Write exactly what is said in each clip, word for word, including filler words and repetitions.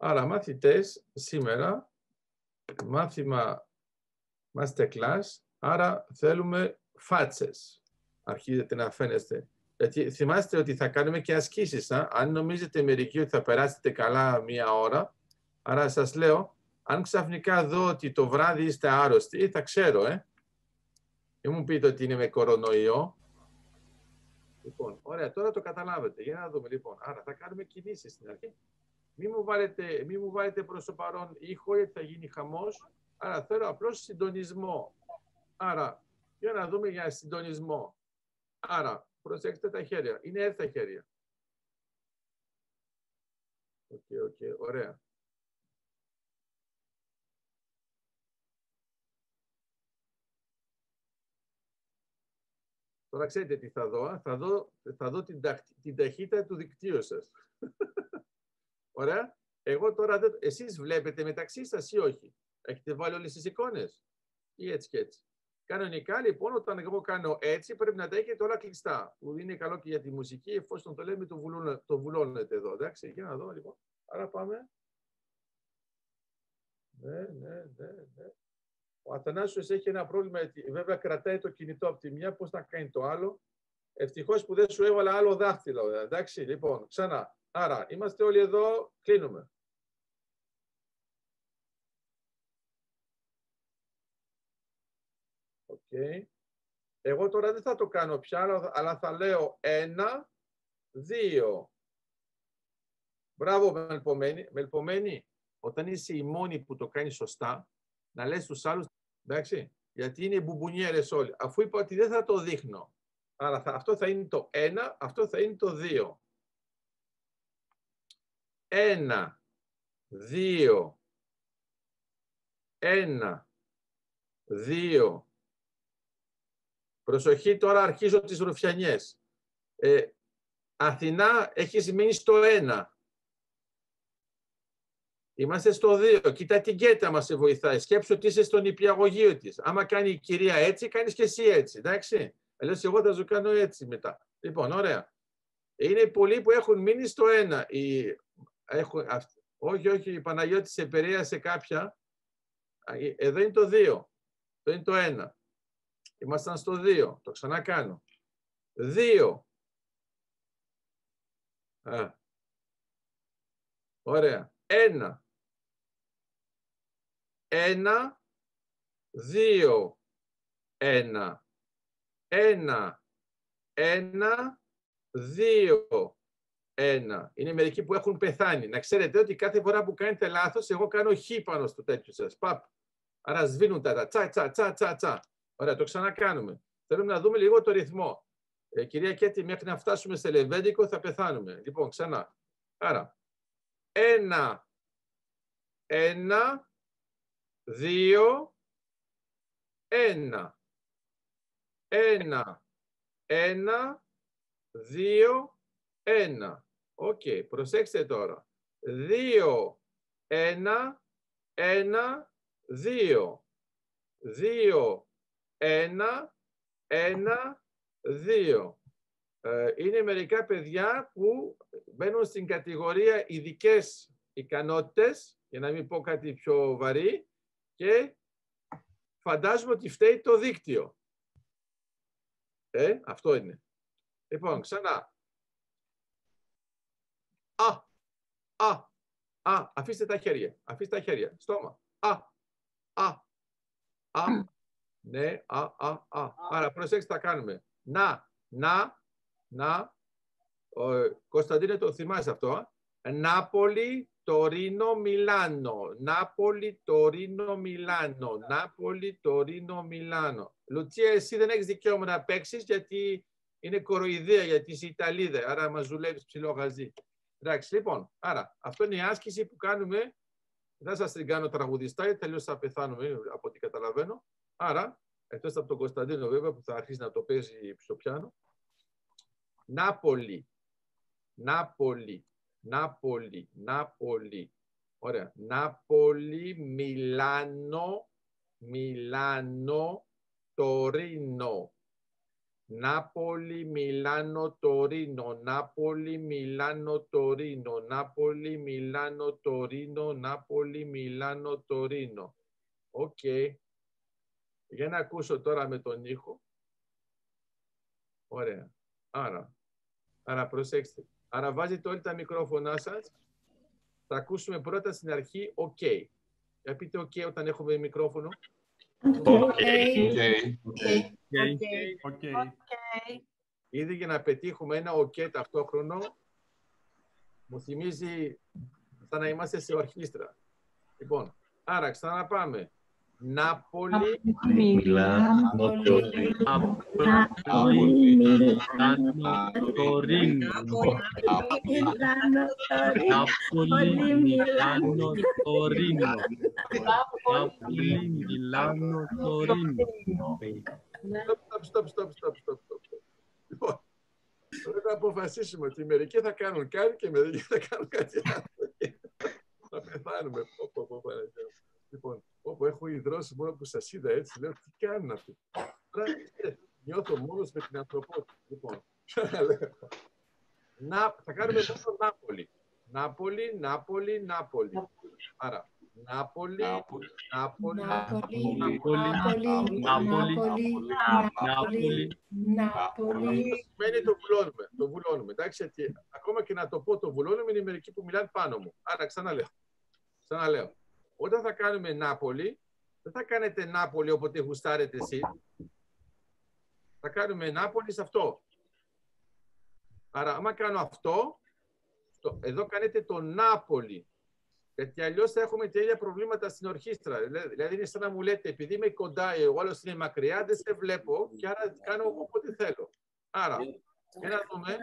Άρα, μαθητές, σήμερα, μάθημα masterclass, άρα θέλουμε φάτσες. Αρχίζετε να φαίνεστε. Γιατί θυμάστε ότι θα κάνουμε και ασκήσεις. Α? Αν νομίζετε μερικοί ότι θα περάσετε καλά μία ώρα, άρα σας λέω, αν ξαφνικά δω ότι το βράδυ είστε άρρωστοι, θα ξέρω, ε. Μην μου πείτε ότι είναι με κορονοϊό. Λοιπόν, ωραία, τώρα το καταλάβετε. Για να δούμε, λοιπόν. Άρα θα κάνουμε κινήσεις στην αρχή. Μην μου βάλετε, μη μου βάλετε προς το παρόν ήχο, γιατί θα γίνει χαμός. Άρα θέλω απλώς συντονισμό. Άρα, για να δούμε για συντονισμό. Άρα, προσέξτε τα χέρια. Είναι έτσι τα χέρια. Οκ, okay, οκ, okay, ωραία. Τώρα ξέρετε τι θα δω. Θα δω, θα δω την, την ταχύτητα του δικτύου σας. Ωραία. Εγώ τώρα, δεν... εσείς βλέπετε μεταξύ σας ή όχι. Έχετε βάλει όλες τις εικόνες. Ή έτσι και έτσι. Κανονικά, λοιπόν, όταν εγώ κάνω έτσι, πρέπει να τα έχετε όλα κλειστά. Που είναι καλό και για τη μουσική, εφόσον το λέμε, το, βουλώνε, το βουλώνετε εδώ. Εντάξει, για να δω, λοιπόν. Άρα πάμε. Ναι, ναι, ναι, ναι. Ο Αθανάσιος έχει ένα πρόβλημα, βέβαια κρατάει το κινητό από τη μια, πώς να κάνει το άλλο. Ευτυχώς που δεν σου έβαλα άλλο δάχτυλο. Εντάξει, λοιπόν, ξανά. Άρα, είμαστε όλοι εδώ, κλείνουμε. Okay. Εγώ τώρα δεν θα το κάνω πια, αλλά θα λέω ένα, δύο. Μπράβο, Μελπομένη. Μελπομένη, όταν είσαι η μόνη που το κάνει σωστά, να λες στους άλλους, εντάξει, γιατί είναι μπουμπουνιέρες όλοι. Αφού είπα ότι δεν θα το δείχνω. Άρα θα, αυτό θα είναι το ένα, αυτό θα είναι το δύο. Ένα, δύο, ένα, δύο. Προσοχή, τώρα αρχίζω τις ρουφιανιές. Ε, Αθηνά, έχεις μείνει στο ένα. Είμαστε στο δύο. Κοίτα την Κέτα μας σε βοηθάει. Σκέψου ότι είσαι στον νηπιαγωγείο της. Άμα κάνει η κυρία έτσι, κάνεις και εσύ έτσι. Εντάξει. Αλλιώς εγώ θα σου κάνω έτσι μετά. Λοιπόν, ωραία. Είναι πολλοί που έχουν μείνει στο ένα. Η... Έχουν... Όχι, όχι, η Παναγιώτη σε επηρέασε κάποια. Εδώ είναι το δύο. Εδώ είναι το ένα. Ήμασταν στο δύο. Το ξανακάνω. δύο. Α. Ωραία. ένα. ένα. δύο. ένα. ένα. ένα. δύο. ένα. Είναι μερικοί που έχουν πεθάνει. Να ξέρετε ότι κάθε φορά που κάνετε λάθος, εγώ κάνω χ πάνω στο τέτοιο σας. Παπ. Άρα σβήνουν τα τσα, τσα, τσα, τσα, τσα. Ωραία, το ξανακάνουμε. Θέλουμε να δούμε λίγο το ρυθμό. Ε, κυρία Κέτη, μέχρι να φτάσουμε σε λεβέντικο θα πεθάνουμε. Λοιπόν, ξανά. Άρα, ένα, ένα, δύο, ένα. Ένα, ένα, δύο, ένα. Οκ, okay, προσέξτε τώρα. Δύο, ένα, ένα, δύο. Δύο, ένα, ένα, δύο. Ε, είναι μερικά παιδιά που μπαίνουν στην κατηγορία ειδικές ικανότητες, για να μην πω κάτι πιο βαρύ, και φαντάζομαι ότι φταίει το δίκτυο. Ε, αυτό είναι. Λοιπόν, ξανά. Α, α, α, αφήστε τα χέρια, αφήστε τα χέρια, στόμα. Α, α, α, ναι, α, α, α. Άρα, προσέξτε, τα κάνουμε. Να, να, να. Ο, Κωνσταντίνε, το θυμάσαι αυτό. Α? Νάπολη, Τωρίνο, Μιλάνο. Νάπολη, Τωρίνο, Μιλάνο. Νάπολη, Τωρίνο, Μιλάνο. Λουτσία, εσύ δεν έχεις δικαίωμα να παίξεις, γιατί είναι κοροϊδία, γιατί είσαι Ιταλίδα. Άρα μας δουλεύεις ψηλό γαζί. Εντάξει, λοιπόν, άρα αυτό είναι η άσκηση που κάνουμε. Δεν σας την κάνω τραγουδιστά, γιατί τελείως θα πεθάνουμε, από ό,τι καταλαβαίνω. Άρα, εκτός από τον Κωνσταντίνο βέβαια, που θα αρχίσει να το παίζει στο πιάνο. Νάπολη, Νάπολη, Νάπολη, Νάπολη. Ωραία. Νάπολη, Μιλάνο, Μιλάνο, Τωρίνο. Νάπολη, Μιλάνο, Τωρίνο. Νάπολη, Μιλάνο, Τωρίνο. Νάπολη, Μιλάνο, Τωρίνο. Νάπολη, Μιλάνο, Τωρίνο. Οκ. Okay. Για να ακούσω τώρα με τον ήχο. Ωραία. Άρα, άρα προσέξτε. Άρα βάζετε όλοι τα μικρόφωνά σας. Θα ακούσουμε πρώτα στην αρχή οκ. Okay. Για πείτε οκ okay όταν έχουμε μικρόφωνο. Οκ. Οκ. Ήδη για να πετύχουμε ένα οκ okay ταυτόχρονο, μου θυμίζει σαν να είμαστε σε ορχήστρα. Λοιπόν, άρα ξαναπάμε. Νάπολη, Μιλάνο, Τωρίνο. Νάπολη, Μιλάνο, Τωρίνο. Νάπολη, Μιλάνο, Τωρίνο. Νάπολη, Μιλάνο, Τωρίνο. Στοπ, στοπ, στοπ, στοπ, στοπ. Λοιπόν, πρέπει να αποφασίσουμε ότι μερικοί θα κάνουν κάτι και μερικοί θα κάνουν κάτι άλλο. Θα πεθάνουμε. Λοιπόν, όπου έχω ιδρώσει μόνο που σας είδα έτσι, λέω τι κάνουν αυτοί. Τώρα νιώθω μόνος με την ανθρωπότητα. Λοιπόν, να, θα κάνουμε μόνο Νάπολη. Νάπολη, Νάπολη, Νάπολη. Άρα, Νάπολη, Νάπολη, Νάπολη, Νάπολη, Νάπολη. Σημαίνει το βουλώνουμε, το βουλώνουμε. Εντάξει, γιατί ακόμα και να το πω το βουλώνουμε είναι μερικοί που μιλάνε πάνω μου. Άρα, ξαναλέω. Ξαναλέω. Όταν θα κάνουμε Νάπολη, δεν θα κάνετε Νάπολη όποτε γουστάρετε εσείς. Θα κάνουμε Νάπολη σε αυτό. Άρα, άμα κάνω αυτό, το, εδώ κάνετε το Νάπολη. Γιατί αλλιώς θα έχουμε τα ίδια προβλήματα στην ορχήστρα. Δηλαδή, είναι σαν να μου λέτε, επειδή είμαι κοντά, ο άλλος είναι μακριά, δεν σε βλέπω και άρα κάνω όποτε θέλω. Άρα, για να δούμε.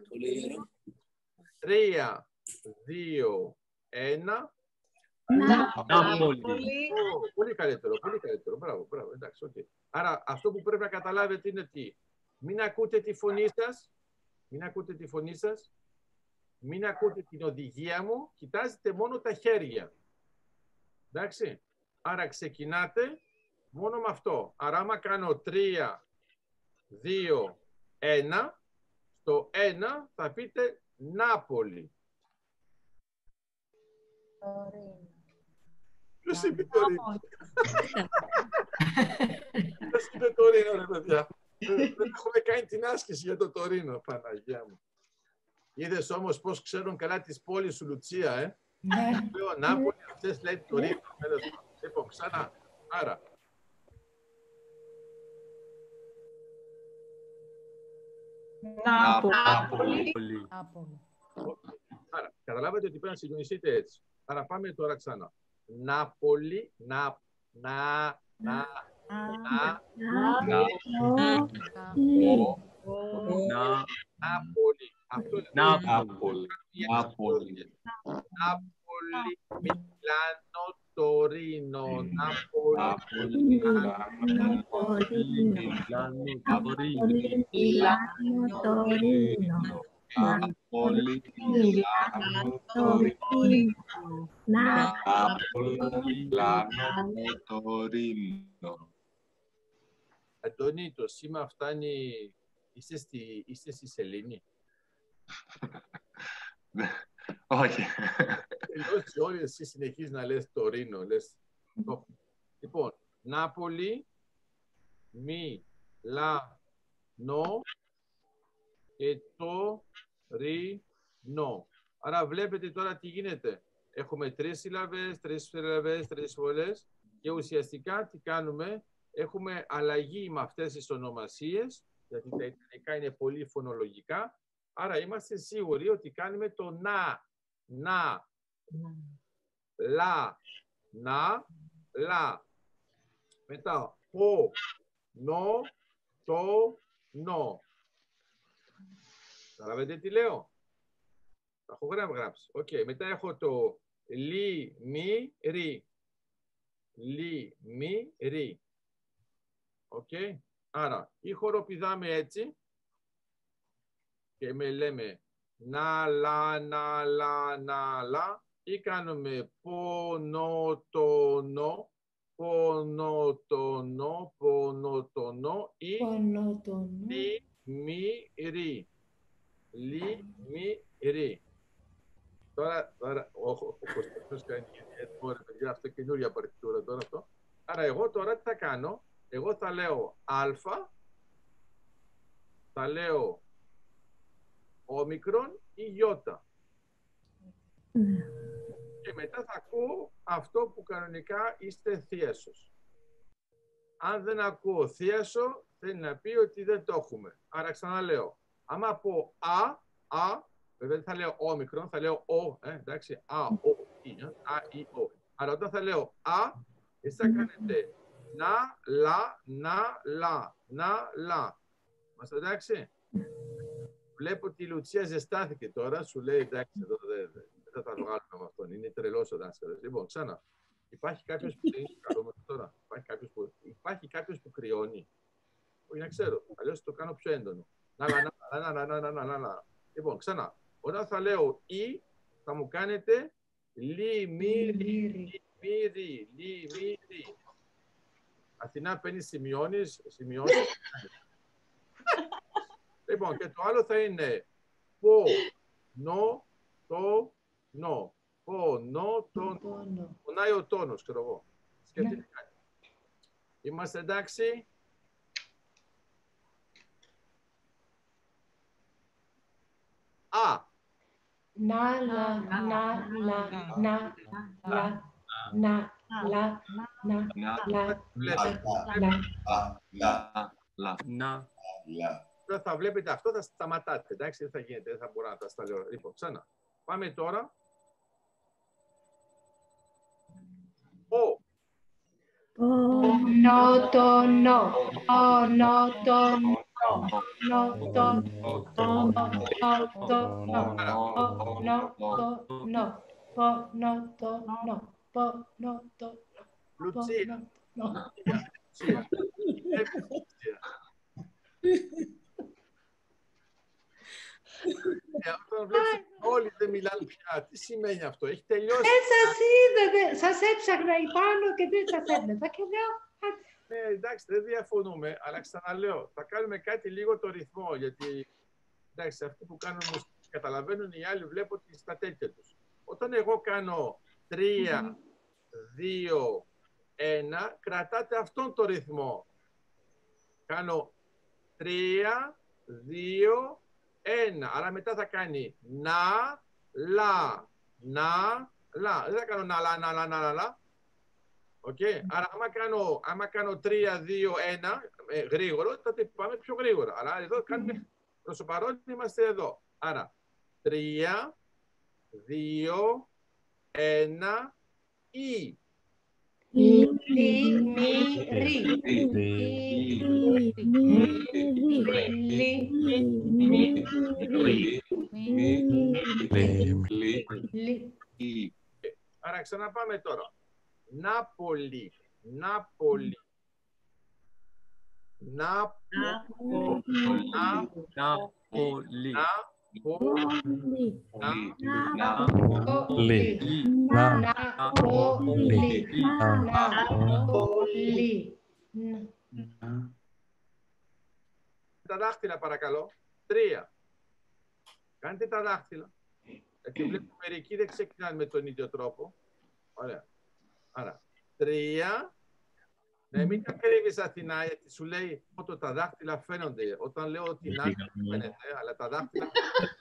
Τρία, δύο, ένα. Νάπολη. Πολύ καλύτερο, πολύ καλύτερο. Μπράβο, μπράβο. Εντάξει, okay. Άρα, αυτό που πρέπει να καταλάβετε είναι ότι μην ακούτε τη φωνή σας, μην ακούτε τη φωνή σας, μην ακούτε την οδηγία μου, κοιτάζετε μόνο τα χέρια. Εντάξει. Άρα ξεκινάτε μόνο με αυτό. Άρα, άμα κάνω τρία, δύο, ένα, στο ένα θα πείτε Νάπολη. Ποιος είπε Τωρίνο? Ποιος είπε Τωρίνο, ρε παιδιά? Δεν έχουμε κάνει την άσκηση για το Τωρίνο, Παναγιά μου. Είδες όμως πώς ξέρουν καλά τις πόλεις σου, Λουτσία, ε? Λέω Νάπολη, αυτές λέει Τωρίνο. Λοιπόν, ξανά. Άρα. Νάπολη. Άρα, καταλάβατε ότι πρέπει να συντονιστείτε έτσι. Άρα πάμε τώρα ξανά. Νάπολη, να, να, να, να, Νάπολη. Αυτό είναι Νάπολη. Νάπολη. Νάπολη, Μιλάνο, Τωρίνο. Νάπολη, Μιλάνο, Τωρίνο. Νάπολη, Μιλάνο, Τωρίνο. Νάπολη, Μιλάνο, Τωρίνο. Αντώνη, το σήμα φτάνει. Είστε στη, είστε στη σελήνη. Όχι. Τελειώσει όλοι εσύ συνεχίζεις να λες Τωρίνο. Λες. Λοιπόν, Νάπολη, Μιλάνο και Τωρίνο. Άρα βλέπετε τώρα τι γίνεται. Έχουμε τρεις σύλλαβες, τρεις σύλλαβες, τρεις φορές και ουσιαστικά τι κάνουμε. Έχουμε αλλαγή με αυτές τις ονομασίες, γιατί τα ιταλικά είναι πολύ φωνολογικά. Άρα είμαστε σίγουροι ότι κάνουμε το να, να, λα, να, λα. Μετά, ο, νο, το, νο. Καταλαβαίνετε τι λέω. Τα έχω γράψει. Okay. Μετά έχω το λι, μη, ρι. Λι, μη, ρι. Οκ. Okay. Άρα, ή χοροπηδάμε έτσι και με λέμε να, λα, να, λα, να, λα ή κάνουμε πο, νο, το, νο, πονοτονό, πονοτονό ή Πονοτονό. λιμίρι. Λιμίρι. Τώρα, τώρα, ο Κωνσταντίνος κάνει τώρα, παιδιά, αυτό καινούρια παρτιτούρα τώρα αυτό. Άρα εγώ τώρα τι θα κάνω, εγώ θα λέω α, θα λέω όμικρον ή γιώτα. Ναι. Και μετά θα ακούω αυτό που κανονικά είστε θίασος. Αν δεν ακούω θίασο, θέλει να πει ότι δεν το έχουμε. Άρα ξαναλέω, άμα πω α, α, βέβαια δεν θα λέω όμικρον, θα λέω ο, ε, εντάξει, α, ο, ή, ε, α, ή, ο. Άρα όταν θα λέω α, εσείς θα κάνετε να, λα, να, λα, να, λα. Μας εντάξει. Βλέπω ότι η Λουτσία ζεστάθηκε τώρα, σου λέει εντάξει, εδώ δεν δε, δε θα τα βγάλουμε με αυτόν, είναι τρελός ο δάσκαλος. Λοιπόν, ξανά, υπάρχει κάποιος που είναι καλό τώρα, υπάρχει κάποιος που, υπάρχει κάποιος που κρυώνει. Όχι να ξέρω, αλλιώς το κάνω πιο έντονο. Να, να, να, να, να, να, να, να, να. Λοιπόν, ξανά, όταν θα λέω ή, θα μου κάνετε λιμίρι, λιμίρι, λιμίρι. Αθηνά παίρνει σημειώνεις, σημειώσεις. Λοιπόν, και το άλλο θα είναι πο, νο, το, νο. Πο, νο, το, νο. Πονάει ο τόνος, ξέρω εγώ. Σκεφτείτε κάτι. Είμαστε εντάξει. Α. Να, λα, να, λα, να, λα, να, λα, να, λα, λα, να, Τώρα θα βλέπετε αυτό, θα σταματάτε, εντάξει, δεν θα γίνεται, δεν θα μπορώ να τα στα λέω. Λοιπόν, ξανά. Πάμε τώρα. Ο. Νο, το, νο. Ο, νο, το, νο. Νο, το, νο. Ο, το, νο. Ο, νο, το, νο. Ο, νο, το, νο. Ο, νο, το, Λουτσία. νο. Λουτσία. Όταν βλέπεις όλοι δεν μιλάνε πια, τι σημαίνει αυτό, έχει τελειώσει. Δεν σας είδα, σας έψαχνα υπάνω και δεν σας έβλεπα και λέω... Ναι, εντάξει, δεν διαφωνούμε, αλλά ξαναλέω, θα κάνουμε κάτι λίγο το ρυθμό, γιατί εντάξει, αυτοί που κάνουν μουσική καταλαβαίνουν, οι άλλοι βλέπω ότι στα τέτοια τους. Όταν εγώ κάνω τρία, δύο, ένα, κρατάτε αυτόν το ρυθμό. Κάνω τρία, δύο, ένα. Άρα μετά θα κάνει να, λα, να, λα. Δεν θα κάνω να, λα, να, λα, να, λα, λα. Okay. Άρα άμα κάνω, άμα κάνω τρία, δύο, ένα, ε, γρήγορο, τότε πάμε πιο γρήγορα. Αλλά εδώ κάνουμε, προς το παρόν είμαστε εδώ. Άρα τρία, δύο, ένα, ή. Λι, μι, ρι. λι. Άρα ξαναπάμε τώρα. Νάπολη, Νάπολη. Νάπολη. Νάπολη. Νάπολη. Νάπολη. Τα δάχτυλα παρακαλώ. Τρία. Κάντε τα δάχτυλα. Γιατί βλέπω μερικοί δεν ξεκινάνε με τον ίδιο τρόπο. Ωραία. Άρα, τρία. Ναι, μην τα κρύβεις Αθηνά, γιατί σου λέει ότι τα δάχτυλα φαίνονται. Όταν λέω ότι να φαίνεται, αλλά τα δάχτυλα...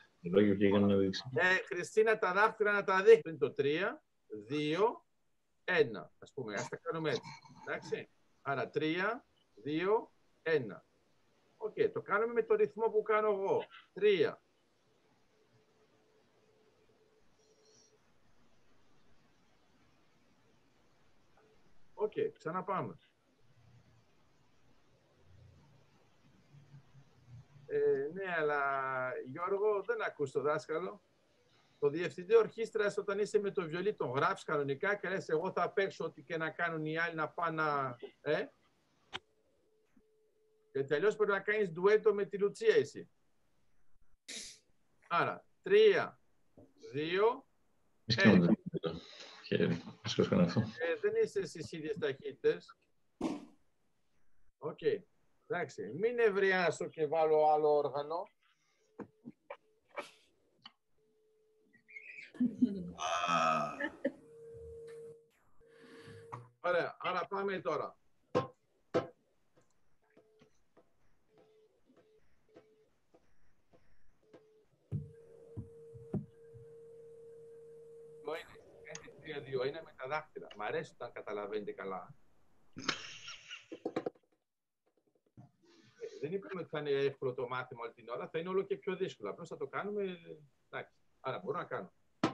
Ε, Χριστίνα, τα δάχτυλα να τα δείχνει. Το τρία, δύο, ένα. Ας πούμε, ας τα κάνουμε έτσι. Εντάξει. Άρα, τρία, δύο, ένα. Οκ, okay, το κάνουμε με το ρυθμό που κάνω εγώ. Τρία. Οκ, okay, ξαναπάμε. Ε, ναι, αλλά Γιώργο, δεν ακούς το δάσκαλο. Το διευθυντή ορχήστρας, όταν είσαι με το βιολί, τον γράφεις κανονικά και λες εγώ θα παίξω ό,τι και να κάνουν οι άλλοι να πάνε να... Ε? Και τελειώς πρέπει να κάνεις ντουέτο με τη Λουτσία εσύ. Άρα, τρία, δύο, ένα. Ε, δεν είστε στις ίδιες ταχύτητες. Οκ. Okay. Εντάξει. Μην νευριάσω και βάλω άλλο όργανο. Ωραία. Άρα πάμε τώρα. τρία δύο είναι με τα δάχτυλα. Μ' αρέσει όταν καταλαβαίνετε καλά. Δεν είπαμε ότι θα είναι εύκολο το μάθημα όλη την ώρα, θα είναι όλο και πιο δύσκολο. Απλώς θα το κάνουμε. Εντάξει. Άρα μπορώ να κάνω.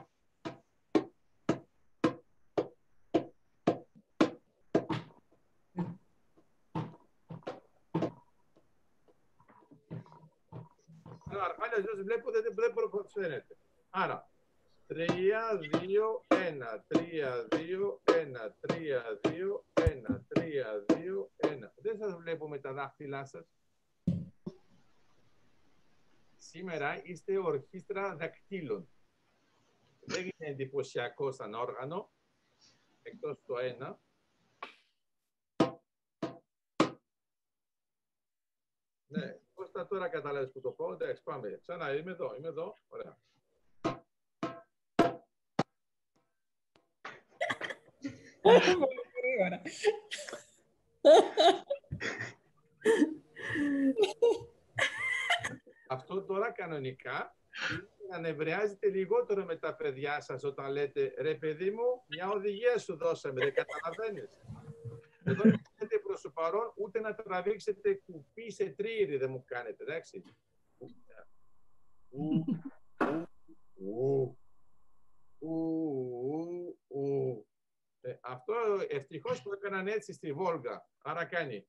Άρα, αλλιώς βλέπω δεν, δεν προφέρεται. Άρα, τρία, δύο, ένα, τρία, δύο, ένα, τρία, δύο, ένα, τρία, δύο, ένα. Δεν σας βλέπω με τα δάχτυλά σας. Σήμερα είστε ορχήστρα δακτύλων. Δεν είναι εντυπωσιακό σαν όργανο, εκτός το ένα. Ναι, πώς θα τώρα καταλάβεις που το πω. Εντάξει, πάμε. Ξανά, είμαι εδώ, είμαι εδώ. Ωραία. Αυτό τώρα κανονικά είναι να νευριάζετε λιγότερο με τα παιδιά σας όταν λέτε «Ρε παιδί μου, μια οδηγία σου δώσαμε, δεν καταλαβαίνεις». Εδώ δεν θέλετε προς το παρόν ούτε να τραβήξετε κουπί σε τρίηρη δεν μου κάνετε, εντάξει. Ου, ου, ου, ου. Ε, αυτό ευτυχώς το έκαναν έτσι στη Βόλγα, άρα κάνει.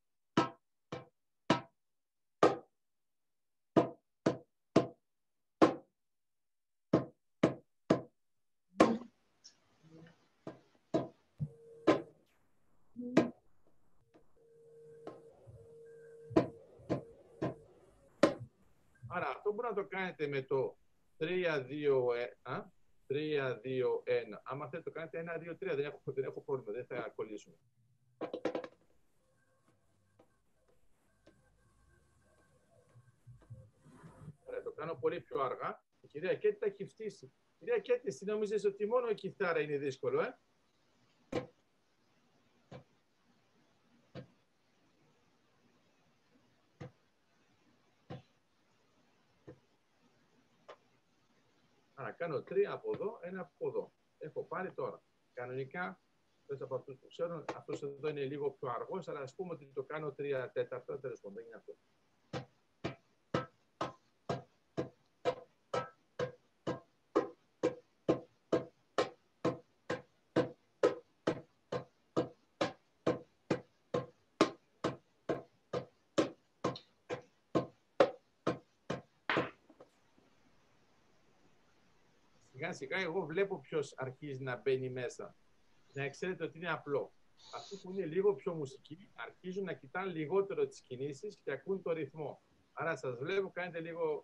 Άρα αυτό μπορεί να το κάνετε με το τρία δύο ένα. τρία δύο ένα. Άμα θέλετε το κάνετε ένα δύο τρία. Δεν έχω, δεν έχω πρόβλημα. Δεν θα κολλήσουμε. Άρα, το κάνω πολύ πιο αργά. Η κυρία Κέτη τα έχει φτύσει. Κυρία Κέτη, εσύ νόμιζες ότι μόνο η κιθάρα είναι δύσκολο, ε? Άρα κάνω τρία από εδώ, ένα από εδώ. Έχω πάρει τώρα. Κανονικά, πες από αυτούς που ξέρουν, αυτός εδώ είναι λίγο πιο αργός, αλλά ας πούμε ότι το κάνω τρία τέταρτα, τέλος πάντων, δεν είναι αυτό. Σιγά σιγά εγώ βλέπω ποιος αρχίζει να μπαίνει μέσα. Να ξέρετε ότι είναι απλό. Αυτοί που είναι λίγο πιο μουσικοί αρχίζουν να κοιτάνε λιγότερο τις κινήσεις και ακούν το ρυθμό. Άρα σας βλέπω κάνετε λίγο...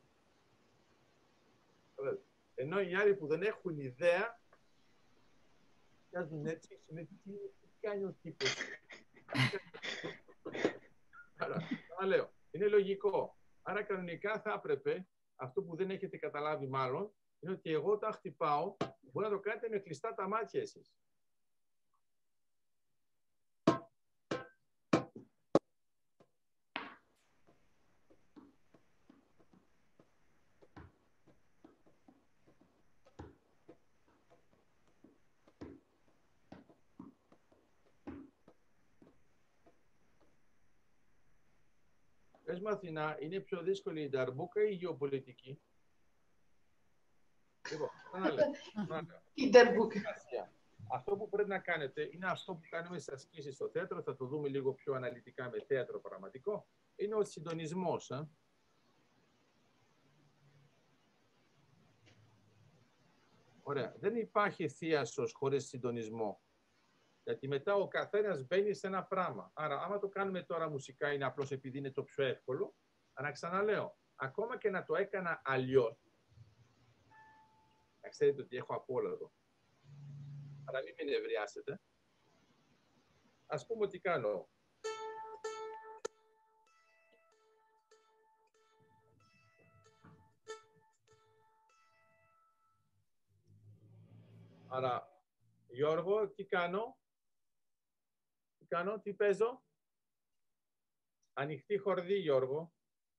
Ενώ οι άλλοι που δεν έχουν ιδέα κάνουν έτσι, τι, τι κάνει ο τύπος. Άρα, θα λέω, είναι λογικό. Άρα κανονικά θα έπρεπε, αυτό που δεν έχετε καταλάβει μάλλον, είναι ότι εγώ όταν χτυπάω, μπορεί να το κάνετε με κλειστά τα μάτια εσείς. Πες μου, Αθηνά, είναι πιο δύσκολη η νταρμπούκα ή η γεωπολιτική? Λοιπόν, να λέω. Η νταρμπούκα. Αυτό που πρέπει να κάνετε είναι αυτό που κάνουμε στις ασκήσεις στο θέατρο, θα το δούμε λίγο πιο αναλυτικά με θέατρο πραγματικό, είναι ο συντονισμός. Ε? Ωραία. Δεν υπάρχει θίασος χωρίς συντονισμό. Γιατί μετά ο καθένας μπαίνει σε ένα πράγμα. Άρα, άμα το κάνουμε τώρα μουσικά, είναι απλώς επειδή είναι το πιο εύκολο. Αλλά ξαναλέω, ακόμα και να το έκανα αλλιώς, να ξέρετε ότι έχω απ' όλα εδώ. Άρα μην με νευριάσετε. ας πούμε ότι κάνω. Άρα, Γιώργο, τι κάνω. Τι κάνω, τι παίζω. Ανοιχτή χορδή, Γιώργο.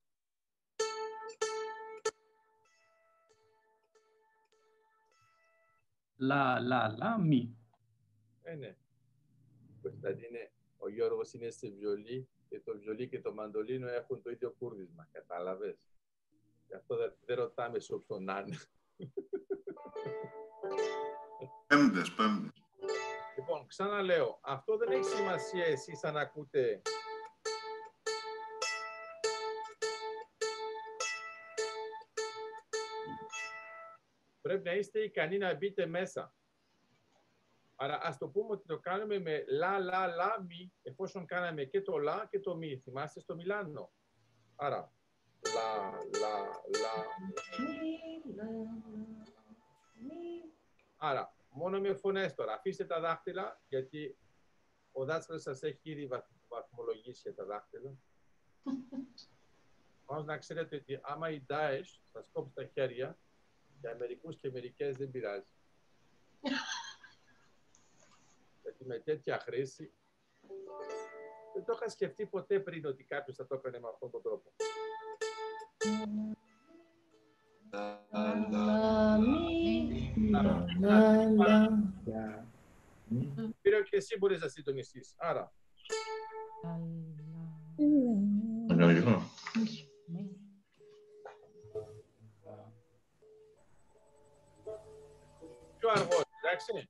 Λα, λα, λα, μη. Ε, ναι. Κωνσταντίνε, ο Γιώργος είναι σε βιολί και το βιολί και το μαντολίνο έχουν το ίδιο κούρδισμα. Κατάλαβες. Γι' αυτό δεν, δεν ρωτάμε σε όποιον να είναι. Πέμπτες, πέμπτες. Λοιπόν, ξαναλέω, αυτό δεν έχει σημασία εσείς αν ακούτε πρέπει να είστε ικανοί να μπείτε μέσα. Άρα ας το πούμε ότι το κάνουμε με λα, λα, λα, μη, εφόσον κάναμε και το λα και το μη. Θυμάστε στο Μιλάνο. Άρα, λα, λα, λα. Άρα, μόνο με φωνές τώρα. Αφήστε τα δάχτυλα, γιατί ο δάσκαλος σας έχει ήδη βαθμολογήσει για τα δάχτυλα. Όμως να ξέρετε ότι άμα η Daesh σας κόψει τα χέρια, για μερικούς και μερικές δεν πειράζει. Γιατί με τέτοια χρήση δεν το είχα σκεφτεί ποτέ πριν ότι κάποιος θα το έκανε με αυτόν τον τρόπο. Πήρε και εσύ μπορείς να συντονιστείς. Άρα. Πιο αργό, εντάξει.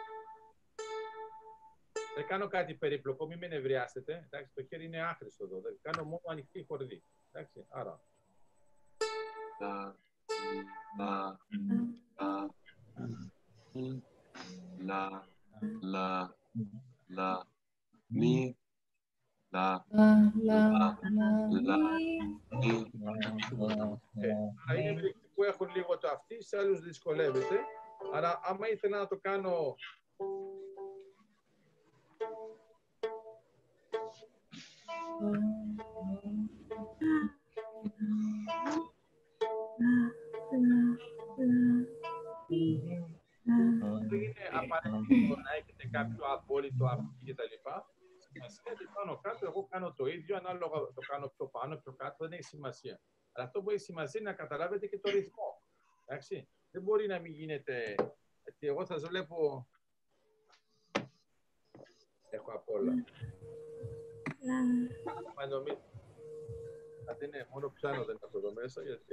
Δεν κάνω κάτι περίπλοκο, μην με νευριάσετε. Εντάξει, το χέρι είναι άχρηστο εδώ. Δεν κάνω μόνο ανοιχτή χορδή. Εντάξει, άρα. La, la, la, la, la, mi, la, la, la, mi. Είναι μερικοί που έχουν λίγο το αυτί, σε άλλους δυσκολεύεται. Άρα, άμα ήθελα να το κάνω δεν είναι απαραίτητο να έχετε κάποιο απόλυτο αυτή και τα λοιπά. Σημασία ότι πάνω κάτω, εγώ κάνω το ίδιο, ανάλογα το κάνω πιο πάνω, πιο κάτω, δεν έχει σημασία. Αλλά αυτό που έχει σημασία είναι να καταλάβετε και το ρυθμό. Εντάξει. Δεν μπορεί να μην γίνεται, γιατί εγώ θα σας βλέπω, έχω απ' όλα. Μα νομίζω, αν είναι μόνο πιάνω δεν έχω εδώ μέσα, γιατί...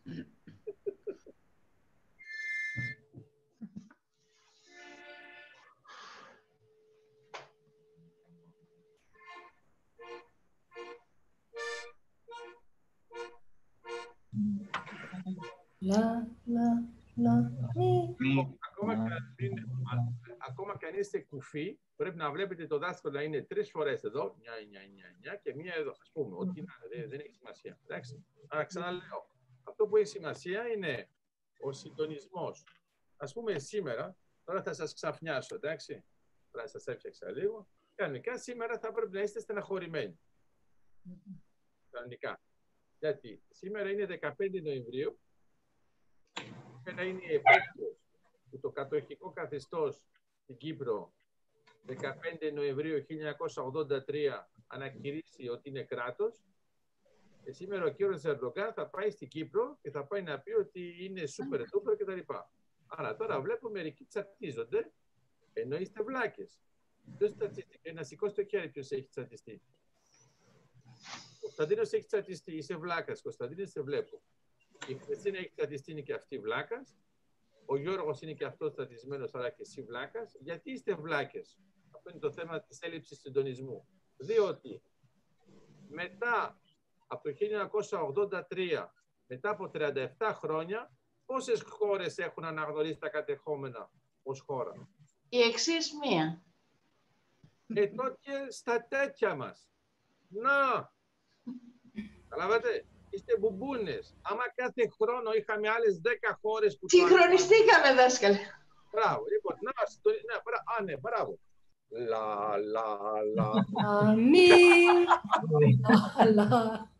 La, la, la, mi. Ακόμα και, αν είναι, ακόμα και αν είστε κουφοί, πρέπει να βλέπετε το δάσκαλο να είναι τρεις φορές εδώ, μια, μια, μια, μια και μία εδώ. Ας πούμε, ό,τι να δεν, δεν έχει σημασία. Εντάξει. Άρα ξαναλέω, αυτό που έχει σημασία είναι ο συντονισμός. Ας πούμε σήμερα, τώρα θα σας ξαφνιάσω, εντάξει. Τώρα σας έφτιαξα λίγο. Κανονικά σήμερα θα πρέπει να είστε στεναχωρημένοι. Κανονικά. Γιατί σήμερα είναι δεκαπέντε Νοεμβρίου. Σήμερα είναι η επέτειος που το κατοχικό καθεστώς στην Κύπρο δεκαπέντε Νοεμβρίου χίλια εννιακόσια ογδόντα τρία ανακηρύσσει ότι είναι κράτος. Και σήμερα ο κύριος Ερντογκάν θα πάει στην Κύπρο και θα πάει να πει ότι είναι super duper κτλ. Άρα τώρα βλέπω μερικοί τσατίζονται, ενώ είστε βλάκες. Ποιος τσατίστηκε? Να σηκώσει το χέρι ποιος έχει τσατιστεί. Ο Κωνσταντίνος έχει τσατιστεί, είσαι βλάκας. Κωνσταντίνε, σε βλέπω. Η Χριστίνα έχει τσατιστεί, είναι και αυτή βλάκας. Ο Γιώργος είναι και αυτός τσατισμένος, αλλά και εσύ βλάκας. Γιατί είστε βλάκες? Αυτό είναι το θέμα της έλλειψης συντονισμού. Διότι μετά από το χίλια εννιακόσια ογδόντα τρία, μετά από τριάντα επτά χρόνια, πόσες χώρες έχουν αναγνωρίσει τα κατεχόμενα ως χώρα? Η εξής μία. Ε, τότε στα τέτοια μας. Να! Καταλάβατε? Είστε μπουμπούνες. Άμα κάθε χρόνο είχαμε άλλες δέκα χώρες που... Συγχρονιστήκαμε, δάσκαλε. Μπράβο. Λοιπόν, να, στο... ναι, μπρά... Α, ναι, μπράβο. λα, λα, λα, λα, μη, λα, λα,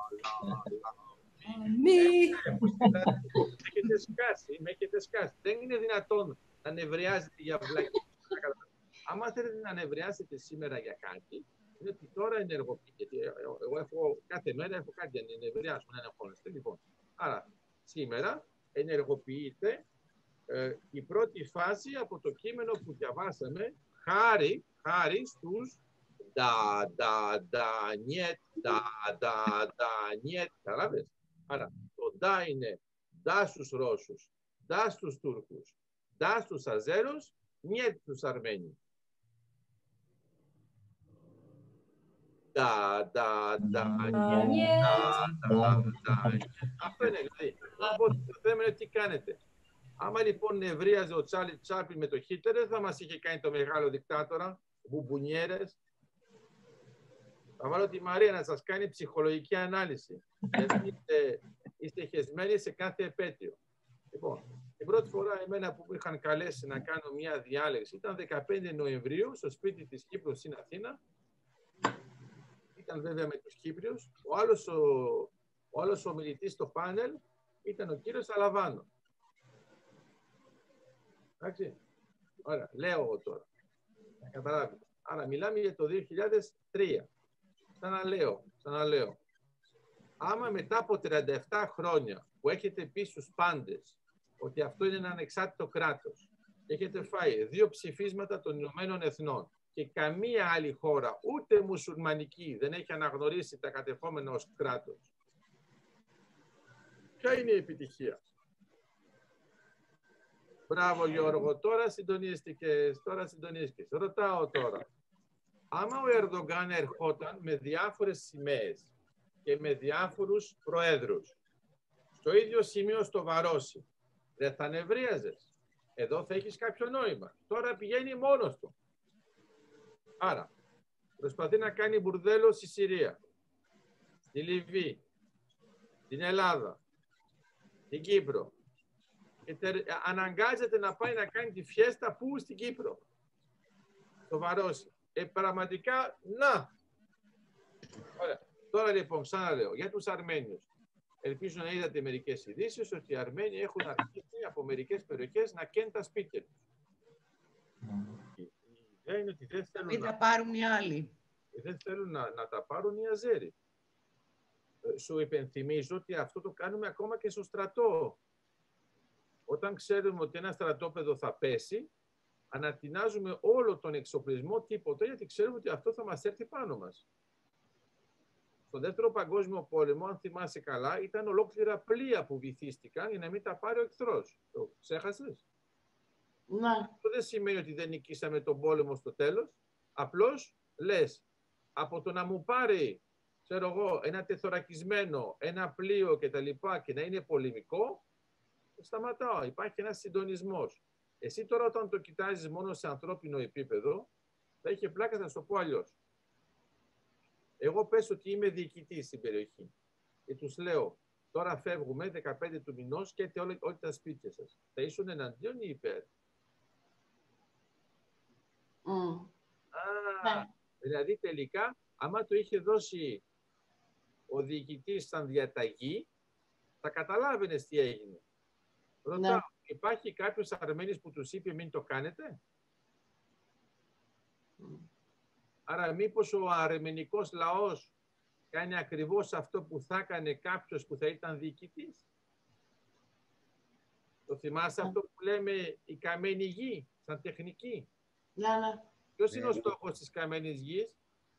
μη. έχετε σκάσει, με έχετε σκάσει. Δεν είναι δυνατόν να νευριάζετε για βλακή. Άμα θέλετε να νευριάσετε σήμερα για κάτι, είναι ότι τώρα ενεργοποιείτε. Εγώ έχω, κάθε μέρα έχω κάτι να νευριάσω, να ενεχόνεστε. Λοιπόν, άρα σήμερα ενεργοποιείται ε, η πρώτη φάση από το κείμενο που διαβάσαμε, χάρη, χάρη στους da, da, da, niet, da, da, da, niet. Καταλάβες. Άρα, το da είναι da στους Ρώσους, da στους Τούρκους, da στους Αζέρους, niet στους Αρμένιους. Da, da, da, niet, da, da, da. Αυτό είναι, δηλαδή. Το θέμα είναι τι κάνετε. Άμα λοιπόν νευρίαζε ο Τσάρλι Τσάπλιν με το Χίτλερ, δεν θα μας είχε κάνει το μεγάλο δικτάτορα, μπουμπουνιέρες. Θα βάλω τη Μαρία να σας κάνει ψυχολογική ανάλυση. Γιατί είστε, είστε χεσμένοι σε κάθε επέτειο. Λοιπόν, την πρώτη φορά εμένα που μου είχαν καλέσει να κάνω μια διάλεξη ήταν δεκαπέντε Νοεμβρίου στο σπίτι της Κύπρου στην Αθήνα. Ήταν βέβαια με τους Κύπριους. Ο άλλος ο, ο, άλλος ομιλητής στο πάνελ ήταν ο κύριος Αλαβάνο. Εντάξει. Ωραία, λέω εγώ τώρα. Να καταλάβετε. Άρα μιλάμε για το δύο χιλιάδες τρία. Ξαναλέω, ξαναλέω. Άμα μετά από τριάντα επτά χρόνια που έχετε πει στους πάντες ότι αυτό είναι ένα ανεξάρτητο κράτος και έχετε φάει δύο ψηφίσματα των Ηνωμένων Εθνών και καμία άλλη χώρα, ούτε μουσουλμανική, δεν έχει αναγνωρίσει τα κατεχόμενα ως κράτος, ποια είναι η επιτυχία? Μπράβο Γιώργο, τώρα συντονίστηκες, τώρα συντονίστηκες. Ρωτάω τώρα. Άμα ο Ερντογκάν ερχόταν με διάφορες σημαίες και με διάφορους προέδρους στο ίδιο σημείο στο Βαρόσι, δεν θα νευρίαζες? Εδώ θα έχεις κάποιο νόημα. Τώρα πηγαίνει μόνος του. Άρα, προσπαθεί να κάνει μπουρδέλο στη Συρία, στη Λιβύη, στην Ελλάδα, στην Κύπρο. Και τερ... αναγκάζεται να πάει να κάνει τη φιέστα που στην Κύπρο, στο Βαρόσι. Ε, πραγματικά, να. Ωραία. Τώρα λοιπόν, ξαναλέω, για τους Αρμένιους. Ελπίζω να είδατε μερικές ειδήσεις ότι οι Αρμένοι έχουν αρχίσει από μερικές περιοχές να καίνουν τα σπίτια τους. Η ιδέα είναι ότι δεν θέλουν, μην να... τα πάρουν οι άλλοι. δεν θέλουν να, να τα πάρουν οι Αζέροι. Ε, σου υπενθυμίζω ότι αυτό το κάνουμε ακόμα και στο στρατό. Όταν ξέρουμε ότι ένα στρατόπεδο θα πέσει, ανατινάζουμε όλο τον εξοπλισμό, τίποτα, γιατί ξέρουμε ότι αυτό θα μας έρθει πάνω μας. Στο δεύτερο παγκόσμιο πόλεμο, αν θυμάσαι καλά, ήταν ολόκληρα πλοία που βυθίστηκαν για να μην τα πάρει ο εχθρός. Το ξέχασες? Ναι. Αυτό δεν σημαίνει ότι δεν νικήσαμε τον πόλεμο στο τέλος. Απλώς λες, από το να μου πάρει, ξέρω εγώ, ένα τεθωρακισμένο, ένα πλοίο και τα λοιπά και να είναι πολεμικό, σταματάω. Υπάρχει ένας συντονισμός. Εσύ τώρα όταν το κοιτάζεις μόνο σε ανθρώπινο επίπεδο, θα είχε πλάκα, θα σου το πω αλλιώς. Εγώ πες ότι είμαι διοικητής στην περιοχή και τους λέω, τώρα φεύγουμε δεκαπέντε του μηνός και έχετε όλοι, όλοι τα σπίτια σας. Θα ήσουν εναντίον ή υπέρ? Mm. Α, Ναι. δηλαδή τελικά, άμα το είχε δώσει ο διοικητής σαν διαταγή, θα καταλάβαινες τι έγινε. Ρωτάω, ναι. Υπάρχει κάποιος Αρμένης που τους είπε μην το κάνετε? Mm. Άρα μήπως ο αρμενικός λαός κάνει ακριβώς αυτό που θα έκανε κάποιος που θα ήταν διοικητής? Το θυμάσαι mm. αυτό που λέμε η καμένη γη, σαν τεχνική? Ναι, ναι. Ποιος είναι ο στόχος της καμένης γης?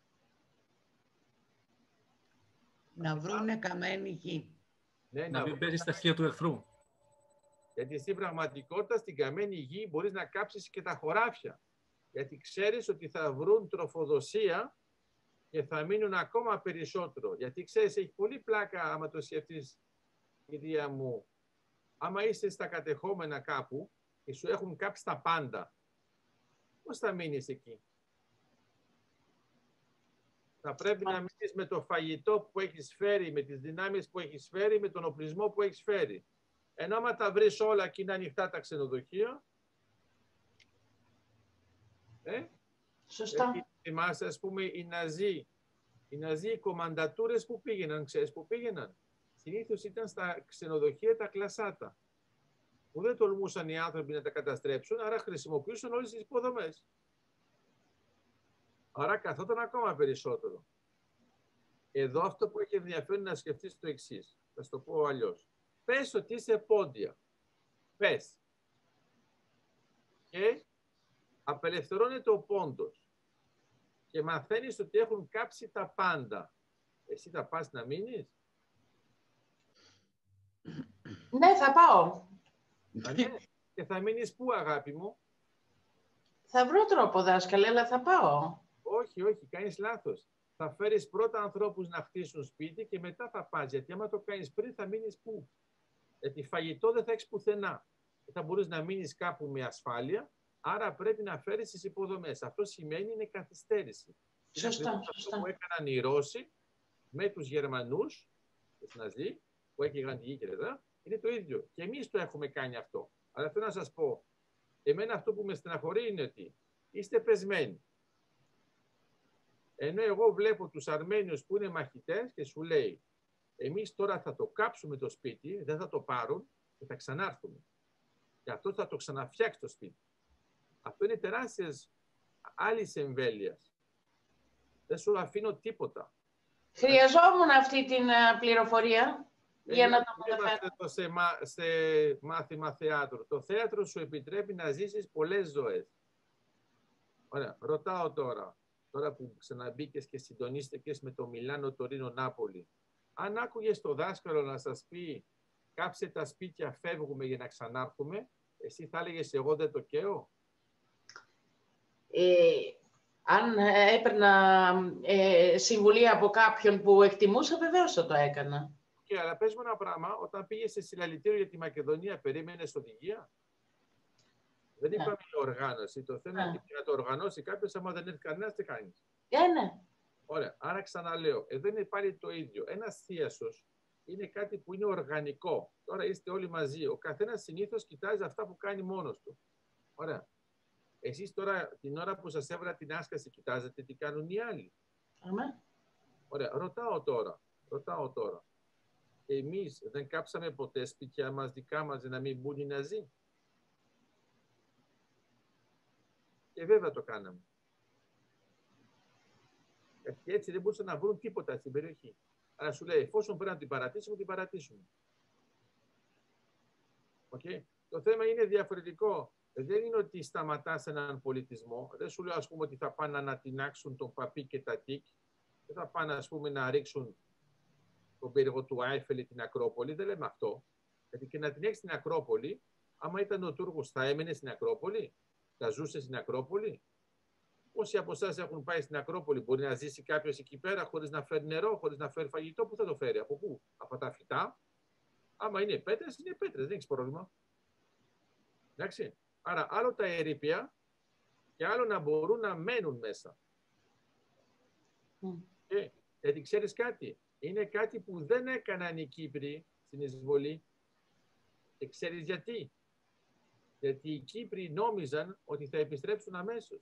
Να βρούνε καμένη γη. Ναι, να μην παίζει στα στοιχεία του εχθρού. Γιατί στην πραγματικότητα στην καμένη γη μπορείς να κάψεις και τα χωράφια. Γιατί ξέρεις ότι θα βρουν τροφοδοσία και θα μείνουν ακόμα περισσότερο. Γιατί ξέρεις, έχει πολύ πλάκα άμα το σκεφτείς, κυρία μου, άμα είσαι στα κατεχόμενα κάπου και σου έχουν κάψει τα πάντα, πώς θα μείνεις εκεί? Θα πρέπει να μείνεις με το φαγητό που έχεις φέρει, με τις δυνάμεις που έχεις φέρει, με τον οπλισμό που έχεις φέρει. Ενώ άμα τα βρεις όλα και είναι ανοιχτά τα ξενοδοχεία, ε, Σωστά. Γιατί θυμάσαι, ας πούμε, οι Ναζί, οι Ναζί, οι κομμαντατούρες που πήγαιναν, ξέρεις που πήγαιναν. Συνήθως ήταν στα ξενοδοχεία τα κλασάτα, που δεν τολμούσαν οι άνθρωποι να τα καταστρέψουν, άρα χρησιμοποιούσαν όλες τις υποδομές. Άρα καθόταν ακόμα περισσότερο. Εδώ αυτό που έχει ενδιαφέρον να σκεφτείς το εξής. Θα σου το πω αλλιώς. Πες ότι είσαι πόντια. Πες. Και απελευθερώνεται ο πόντος. Και μαθαίνεις ότι έχουν κάψει τα πάντα. Εσύ θα πας να μείνεις? Ναι, θα πάω. Α, ναι. Και θα μείνεις πού, αγάπη μου? Θα βρω τρόπο, δάσκαλε, αλλά θα πάω. Όχι, όχι, κάνεις λάθος. Θα φέρεις πρώτα ανθρώπους να χτίσουν σπίτι και μετά θα πας. Γιατί άμα το κάνεις πριν θα μείνεις πού? Γιατί φαγητό δεν θα έχεις πουθενά. Δεν θα μπορείς να μείνεις κάπου με ασφάλεια, άρα πρέπει να φέρεις τις υποδομές. Αυτό σημαίνει είναι καθυστέρηση. Σωστά, είναι σωστά. αυτό που έκαναν οι Ρώσοι με τους Γερμανούς, τους Ναζί, που έκαιγαν τη γη και εδώ, είναι το ίδιο. Και εμείς το έχουμε κάνει αυτό. Αλλά θέλω να σας πω, εμένα αυτό που με στεναχωρεί είναι ότι είστε πεσμένοι. Ενώ εγώ βλέπω τους Αρμένιους που είναι μαχητές και σου λέει, εμείς τώρα θα το κάψουμε το σπίτι, δεν θα το πάρουν και θα ξανάρθουμε. Και αυτό θα το ξαναφτιάξει το σπίτι. Αυτό είναι τεράστιες άλλης εμβέλειας. Δεν σου αφήνω τίποτα. Χρειαζόμουν αυτή την uh, πληροφορία ε, για να το μεταφέρω. Σε, σε μάθημα θεάτρου. Το θέατρο σου επιτρέπει να ζήσεις πολλές ζωές. Ωραία. Ρωτάω τώρα, τώρα που ξαναμπήκες και συντονίστηκες με το Μιλάνο, Τωρίνο, Νάπολη, αν άκουγες το δάσκαλο να σας πει κάψε τα σπίτια, φεύγουμε για να ξανάρθουμε, εσύ θα έλεγες εγώ δεν το καίω? Ε, αν έπαιρνα ε, συμβουλή από κάποιον που εκτιμούσα, βεβαίως θα το έκανα. Και, αλλά πες μου ένα πράγμα, όταν πήγες σε συλλαλητήριο για τη Μακεδονία, περίμενες οδηγία? Δεν Ναι. είπαμε για οργάνωση. Το θέμα Ναι. είναι να το οργανώσει κάποιος, άμα δεν έρθει κανένας, τι κάνεις? Ε, ναι. Ωραία. Άρα ξαναλέω, εδώ είναι πάλι το ίδιο. Ένας θίασος είναι κάτι που είναι οργανικό. Τώρα είστε όλοι μαζί. Ο καθένας συνήθως κοιτάζει αυτά που κάνει μόνος του. Ωραία. Εσείς τώρα την ώρα που σας έβρα την άσκαση κοιτάζετε τι κάνουν οι άλλοι? Αμέ. Ωραία. Ρωτάω τώρα. Ρωτάω τώρα. Εμείς δεν κάψαμε ποτέ σπίτια μας δικά μας για να μην μπουν οι Ναζί? Και βέβαια το κάναμε. Γιατί έτσι δεν μπορούσαν να βρουν τίποτα στην περιοχή. Αλλά σου λέει, εφόσον πρέπει να την παρατήσουμε, την παρατήσουμε. Okay. Το θέμα είναι διαφορετικό. Δεν είναι ότι σταματάς έναν πολιτισμό. Δεν σου λέω, ας πούμε, ότι θα πάνε να ανατινάξουν τον Παπί και τα Τίκ. Δεν θα πάνε, ας πούμε, να ρίξουν τον πύργο του Άιφελ ή την Ακρόπολη. Δεν λέμε αυτό. Γιατί και να την έχεις στην Ακρόπολη, άμα ήταν ο Τούρκος, θα έμενε στην Ακρόπολη? Θα ζούσε στην Ακρόπολη? Όσοι από εσάς έχουν πάει στην Ακρόπολη, μπορεί να ζήσει κάποιος εκεί πέρα χωρίς να φέρει νερό, χωρίς να φέρει φαγητό? Πού θα το φέρει? Από πού? Από τα φυτά? Άμα είναι πέτρες, είναι πέτρες. Δεν έχεις πρόβλημα. Εντάξει. Άρα άλλο τα ερείπια και άλλο να μπορούν να μένουν μέσα. Mm. Και, γιατί ξέρεις κάτι, είναι κάτι που δεν έκαναν οι Κύπροι στην εισβολή. Και ξέρεις γιατί? Γιατί οι Κύπροι νόμιζαν ότι θα επιστρέψουν αμέσως.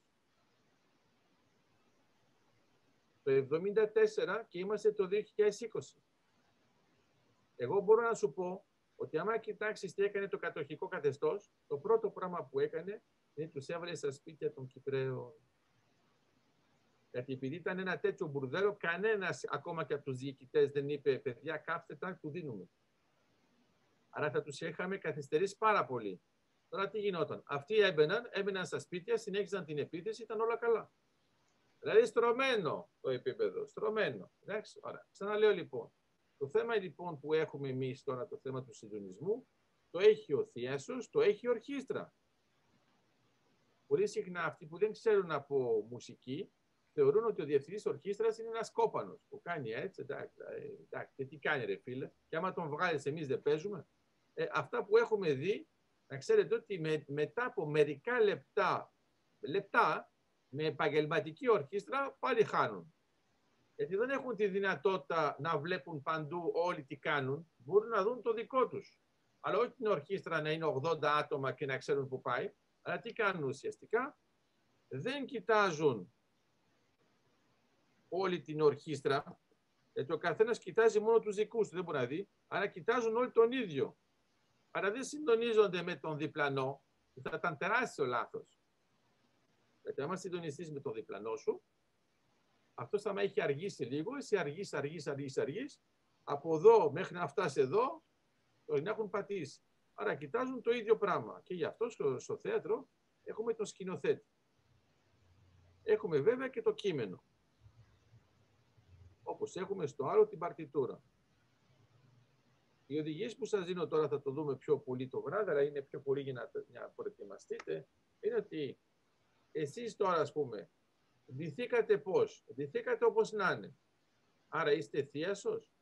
Το εβδομήντα τέσσερα και είμαστε το δύο χιλιάδες είκοσι. Εγώ μπορώ να σου πω ότι άμα κοιτάξεις τι έκανε το κατοχικό καθεστώς, το πρώτο πράγμα που έκανε είναι τους έβαλε στα σπίτια των Κυπραίων. Γιατί επειδή ήταν ένα τέτοιο μπουρδέλο, κανένας ακόμα και από τους διοικητές δεν είπε παιδιά κάψτε τα, του δίνουμε. Άρα θα τους είχαμε καθυστερήσει πάρα πολύ. Τώρα τι γινόταν? Αυτοί έμπαιναν, έμπαιναν στα σπίτια, συνέχιζαν την επίθεση, ήταν όλα καλά. Δηλαδή στρωμένο το επίπεδο, στρωμένο. Εντάξει, ωραία. Ξαναλέω λοιπόν. Το θέμα λοιπόν που έχουμε εμείς τώρα, το θέμα του συντονισμού, το έχει ο θίασος, το έχει η ορχήστρα. Πολύ συχνά αυτοί που δεν ξέρουν από μουσική, θεωρούν ότι ο διευθυντής ορχήστρας είναι ένας κόπανος που κάνει έτσι, εντάξει, εντάξει, και τι κάνει ρε φίλε, και άμα τον βγάλεις εμείς δεν παίζουμε. Ε, αυτά που έχουμε δει, να ξέρετε ότι με, μετά από μερικά λεπτά, λεπτά, με επαγγελματική ορχήστρα πάλι χάνουν. Γιατί δεν έχουν τη δυνατότητα να βλέπουν παντού όλοι τι κάνουν, μπορούν να δουν το δικό τους. Αλλά όχι την ορχήστρα να είναι ογδόντα άτομα και να ξέρουν που πάει. Αλλά τι κάνουν ουσιαστικά? Δεν κοιτάζουν όλη την ορχήστρα, γιατί ο καθένας κοιτάζει μόνο τους δικούς του, δεν μπορεί να δει, άρα κοιτάζουν όλοι τον ίδιο. Άρα δεν συντονίζονται με τον διπλανό, θα ήταν τεράστιο λάθος. Γιατί άμα συντονιστείς με τον διπλανό σου, αυτός θα με έχει αργήσει λίγο, εσύ αργείς, αργείς, αργείς, αργείς, από εδώ μέχρι να φτάσει εδώ, τον έχουν πατήσει. Άρα κοιτάζουν το ίδιο πράγμα. Και γι' αυτό στο, στο θέατρο έχουμε τον σκηνοθέτη. Έχουμε βέβαια και το κείμενο. Όπως έχουμε στο άλλο την παρτιτούρα. Οι οδηγίες που σας δίνω τώρα, θα το δούμε πιο πολύ το βράδυ, αλλά είναι πιο πολύ για να, για να προετοιμαστείτε, είναι ότι εσείς τώρα, ας πούμε, ντυθήκατε πώς, ντυθήκατε όπως να είναι. Άρα είστε θίασος.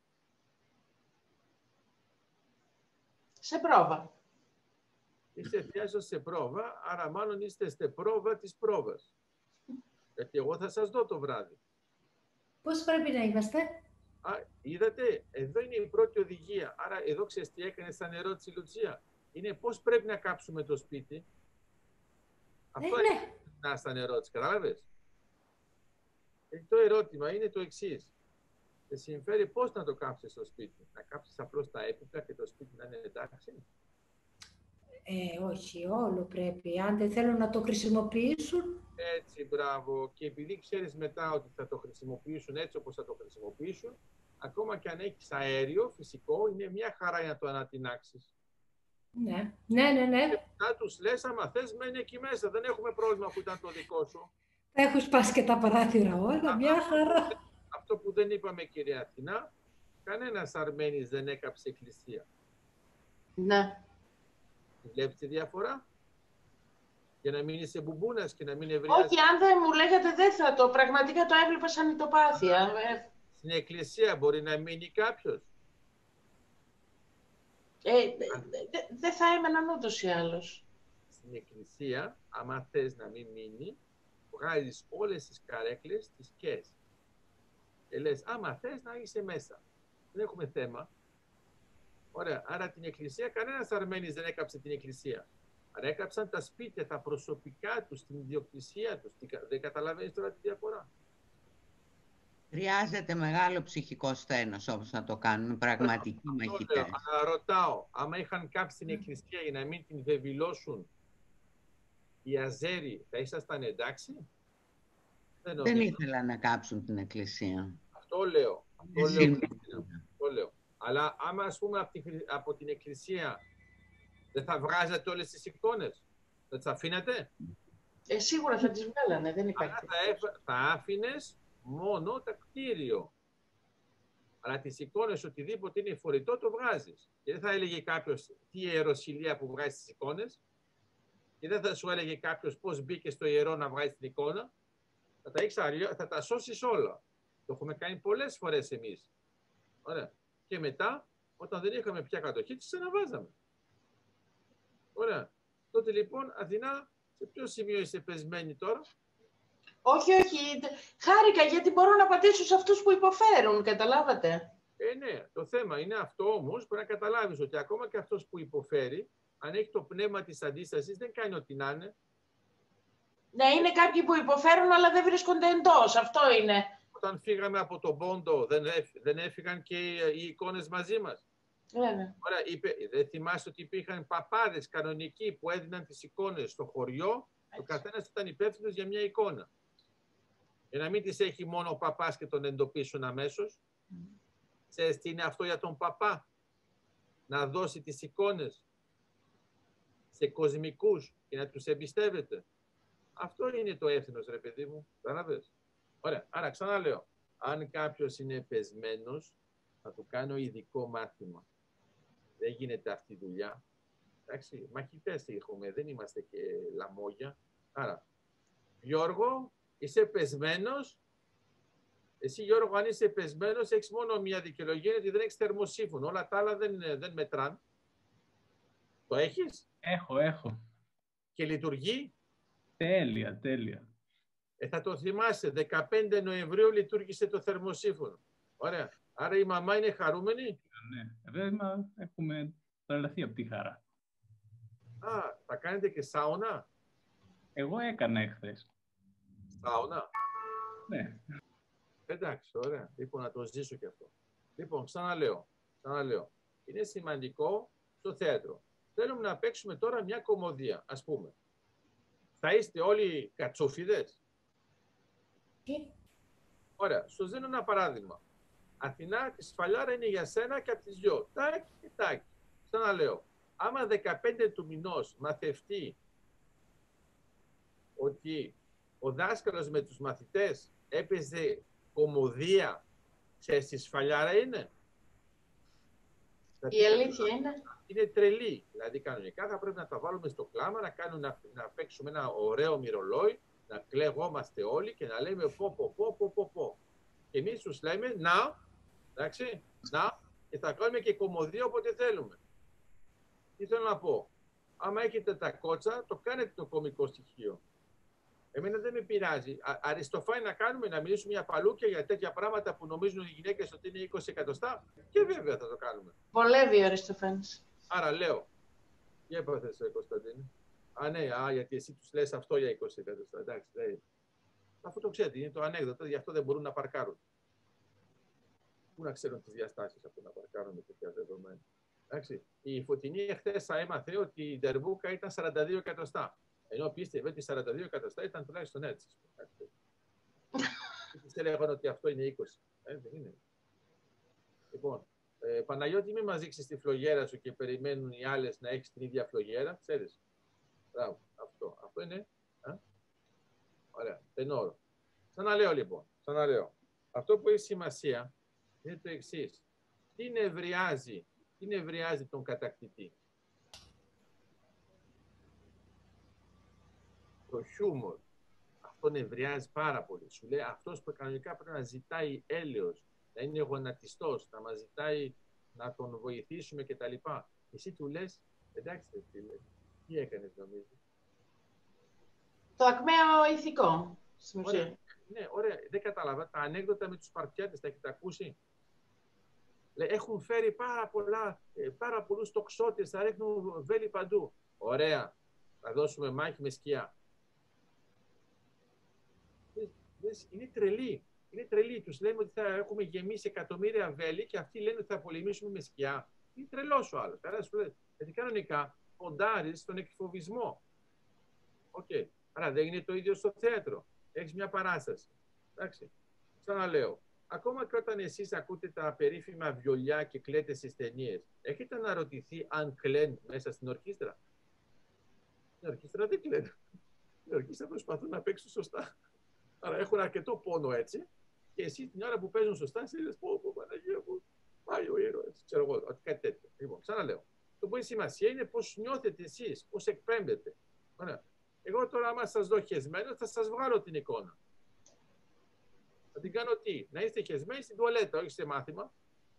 Σε πρόβα. Είστε θίασος σε πρόβα, άρα μάλλον είστε σε πρόβα της πρόβας. Γιατί εγώ θα σας δω το βράδυ. Πώς πρέπει να είμαστε? Α, είδατε, εδώ είναι η πρώτη οδηγία. Άρα εδώ ξέρεις τι έκανε σαν ερώτηση, Λουτσία. Είναι πώς πρέπει να κάψουμε το σπίτι. Αυτό ναι, είναι να σαν ερώτηση, κατάλαβες. Ε, το ερώτημα είναι το εξής. Σε συμφέρει πώς να το κάψεις το σπίτι. Να κάψεις απλώς τα έπιπλα και το σπίτι να είναι εντάξει. Ε, όχι, όλο πρέπει. Αν δεν θέλουν να το χρησιμοποιήσουν. Έτσι, μπράβο. Και επειδή ξέρεις μετά ότι θα το χρησιμοποιήσουν έτσι όπως θα το χρησιμοποιήσουν, ακόμα και αν έχεις αέριο, φυσικό, είναι μια χαρά για να το ανατινάξεις. Ναι, ναι, ναι, ναι. Και μετά τους λες, άμα θες, μένει εκεί μέσα. Δεν έχουμε πρόβλημα που ήταν το δικό σου. Θα έχουν σπάσει και τα παράθυρα όλα, μια χαρά. Αυτό που δεν είπαμε, κυρία Αθηνά, κανένας Αρμένης δεν έκαψε εκκλησία. Ναι. Βλέπεις τη διαφορά? Για να μην είσαι μπουμπούνας και να μην ευριάζεις. Όχι, αν δεν μου λέγατε δεν θα το. Πραγματικά το έβλεπα σαν ητοπάθεια. Στην εκκλησία μπορεί να μείνει κάποιος. Ε, δεν δε θα έμεναν ούτως ή άλλως. Στην εκκλησία, άμα θες να μην μείνει, βγάζεις όλες τις καρέκλες, τις κες. Και λες, άμα θες να είσαι μέσα. Δεν έχουμε θέμα. Ωραία, άρα την εκκλησία, κανένας Αρμένης δεν έκαψε την εκκλησία. Άρα έκαψαν τα σπίτια, τα προσωπικά τους, την ιδιοκτησία τους. Δεν καταλαβαίνεις τώρα τη διαφορά. Χρειάζεται μεγάλο ψυχικό σθένος όπως να το κάνουν πραγματικοί μαχητές. Αλλά ρωτάω, άμα είχαν κάψει την εκκλησία για να μην την βεβηλώσουν οι Αζέροι, θα ήσασταν εντάξει? Δεν, Δεν ήθελαν να κάψουν την εκκλησία. Αυτό λέω. Αυτό λέω, αυτό λέω. Αλλά άμα ας πούμε από την, από την εκκλησία δεν θα βγάζατε όλες τις εικόνες, δεν τις αφήνατε? Ε, σίγουρα θα τις βγάλανε, δεν υπάρχει. Άρα θα, έφ, θα άφηνες μόνο το κτίριο. Αλλά τις εικόνες, οτιδήποτε είναι φορητό, το βγάζεις. Και δεν θα έλεγε κάποιος τι ιεροσυλία που βγάζει τις εικόνες. Και δεν θα σου έλεγε κάποιος πώς μπήκε στο ιερό να βγάζει την εικόνα. Θα τα, έχεις, θα τα σώσεις όλα. Το έχουμε κάνει πολλές φορές εμείς. Ωραία. Και μετά, όταν δεν είχαμε πια κατοχή, τις ξαναβάζαμε. Ωραία. Τότε λοιπόν, Αθηνά, σε ποιο σημείο είσαι πεσμένη τώρα? Όχι, όχι. Χάρηκα γιατί μπορώ να πατήσω σε αυτούς που υποφέρουν, καταλάβατε. Ε, ναι. Το θέμα είναι αυτό όμως, που να καταλάβεις ότι ακόμα και αυτός που υποφέρει, αν έχει το πνεύμα της αντίστασης, δεν κάνει ό,τι να είναι. Ναι, είναι κάποιοι που υποφέρουν, αλλά δεν βρίσκονται εντός. Αυτό είναι. Όταν φύγαμε από τον Πόντο, δεν, έφ, δεν έφυγαν και οι εικόνες μαζί μας. Βέβαια. Ωραία, είπε, δεν θυμάσαι ότι υπήρχαν παπάδες κανονικοί που έδιναν τις εικόνες στο χωριό. Έτσι. Ο καθένας ήταν υπεύθυνος για μια εικόνα. Για να μην τις έχει μόνο ο παπάς και τον εντοπίσουν αμέσως. Mm. Ξέρεις τι είναι αυτό για τον παπά? Να δώσει τις εικόνες σε κοσμικούς και να τους εμπιστεύεται. Αυτό είναι το έθνος, ρε παιδί μου. Κατάλαβες? Ωραία, άρα ξαναλέω. Αν κάποιος είναι πεσμένος, θα του κάνω ειδικό μάθημα. Δεν γίνεται αυτή η δουλειά. Εντάξει, μαχητές έχουμε, δεν είμαστε και λαμόγια. Άρα, Γιώργο, είσαι πεσμένος. Εσύ, Γιώργο, αν είσαι πεσμένος, έχεις μόνο μια δικαιολογία, γιατί δεν έχεις θερμοσύφωνο. Όλα τα άλλα δεν, δεν μετράν. Το έχεις? Έχω, έχω. Και λειτουργεί? Τέλεια, τέλεια. Ε, θα το θυμάσαι, δεκαπέντε Νοεμβρίου λειτουργήσε το θερμοσύφωνο. Ωραία. Άρα η μαμά είναι χαρούμενη? Ναι, βέβαια έχουμε τρελαθεί από τη χαρά. Α, θα κάνετε και σάουνα? Εγώ έκανα εχθές. Σάουνα? Ναι. Εντάξει, ωραία. Λοιπόν, να το ζήσω και αυτό. Λοιπόν, ξαναλέω. ξαναλέω. Είναι σημαντικό στο θέατρο. Θέλουμε να παίξουμε τώρα μια κωμωδία, ας πούμε. Θα είστε όλοι κατσούφιδες. Ωραία. Σου δίνω ένα παράδειγμα. Αθηνά, τη σφαλιάρα είναι για σένα και από τις δυο. Τάκι και τάκι. Ξαναλέω. Άμα δεκαπέντε του μηνός μαθευτεί ότι ο δάσκαλος με τους μαθητές έπαιζε κωμωδία, ξέρεις τι σφαλιάρα είναι? Η αλήθεια είναι. Είναι τρελή. Δηλαδή κανονικά θα πρέπει να τα βάλουμε στο κλάμα, να, κάνουμε, να, να παίξουμε ένα ωραίο μυρολόι, να κλαιγόμαστε όλοι και να λέμε πω πω πω πω πω πω. Και εμείς τους λέμε να, εντάξει, να, και θα κάνουμε και κωμωδία όποτε θέλουμε. Τι θέλω να πω. Άμα έχετε τα κότσα, το κάνετε το κωμικό στοιχείο. Εμένα δεν με πειράζει. Α, αριστοφάνη να κάνουμε, να μιλήσουμε για παλούκια, για τέτοια πράγματα που νομίζουν οι γυναίκες ότι είναι είκοσι εκατοστά. Και βέβαια θα το κάνουμε. Βολεύει ο Αριστοφάνης. Άρα λέω. Για έπαθες, Κωνσταντίνη. Α, ναι, α, γιατί εσύ τους λες αυτό για είκοσι εκατοστά. Εντάξει, δηλαδή. Αυτό το ξέρετε, είναι το ανέκδοτο, γι' αυτό δεν μπορούν να παρκάρουν. Πού να ξέρουν τις διαστάσεις από να παρκάρουν με τέτοια δεδομένα. Εντάξει. Η Φωτεινή εχθές έμαθε ότι η Ντερμπούκα ήταν σαράντα δύο εκατοστά. Ενώ πίστευε ότι σαράντα δύο εκατοστά ήταν τουλάχιστον έτσι. Τις έλεγαν ότι αυτό είναι είκοσι. Ε, δεν είναι. Λοιπόν, ε, Παναγιώτη, μην μας δείξεις τη φλογέρα σου και περιμένουν οι άλλες να έχεις την ίδια φλογέρα. Ξέρεις. Μπράβο, αυτό. Αυτό είναι. Α? Ωραία. Τενόρο. Ξαναλέω λοιπόν. Ξαναλέω. Αυτό που έχει σημασία είναι το εξής. Τι νευριάζει, τι νευριάζει τον κατακτητή? Το χιούμορ. Αυτό νευριάζει πάρα πολύ. Σου λέει αυτός που κανονικά πρέπει να ζητάει έλεος, να είναι γονατιστός, να μας ζητάει να τον βοηθήσουμε κτλ. Εσύ του λες, εντάξει φίλε, τι έκανες νομίζεις? Το ακμαίο ηθικό. Ωραία. Ναι, ωραία. Δεν κατάλαβα. Τα ανέκδοτα με τους Σπαρτιάτες, τα έχετε ακούσει? Έχουν φέρει πάρα, πολλά, πάρα πολλούς τοξότες, θα ρίχνουν βέλη παντού. Ωραία. Θα δώσουμε μάχη με σκιά. Είναι τρελή. Είναι τρελή. Τους λέμε ότι θα έχουμε γεμίσει εκατομμύρια βέλη και αυτοί λένε ότι θα πολεμήσουμε με σκιά. Είναι τρελός ο άλλος. Γιατί κανονικά ποντάρεις στον εκφοβισμό. Οκ. Okay. Άρα δεν είναι το ίδιο στο θέατρο. Έχεις μια παράσταση. Εντάξει. Ξαναλέω. Ακόμα και όταν εσείς ακούτε τα περίφημα βιολιά και κλαίτε στις ταινίες, έχετε αναρωτηθεί αν κλαίνουν μέσα στην ορχήστρα? Στην ορχήστρα δεν κλαίνουν. Στην ορχήστρα προσπαθούν να παίξουν σωστά. Άρα έχουν αρκετό πόνο έτσι, και εσύ την ώρα που παίζουν σωστά, εσύ λες πω, πω, Παναγία μου, πάει ο ήρωας. Ξέρω εγώ, ότι κάτι τέτοιο. Λοιπόν, ξαναλέω. Το που έχει σημασία είναι πώς νιώθετε εσείς, πώς εκπέμπετε. Ωραία. Εγώ τώρα, άμα σας δω χεσμένο, θα σας βγάλω την εικόνα. Θα την κάνω τι? Να είστε χεσμένοι στην τουαλέτα, όχι σε μάθημα.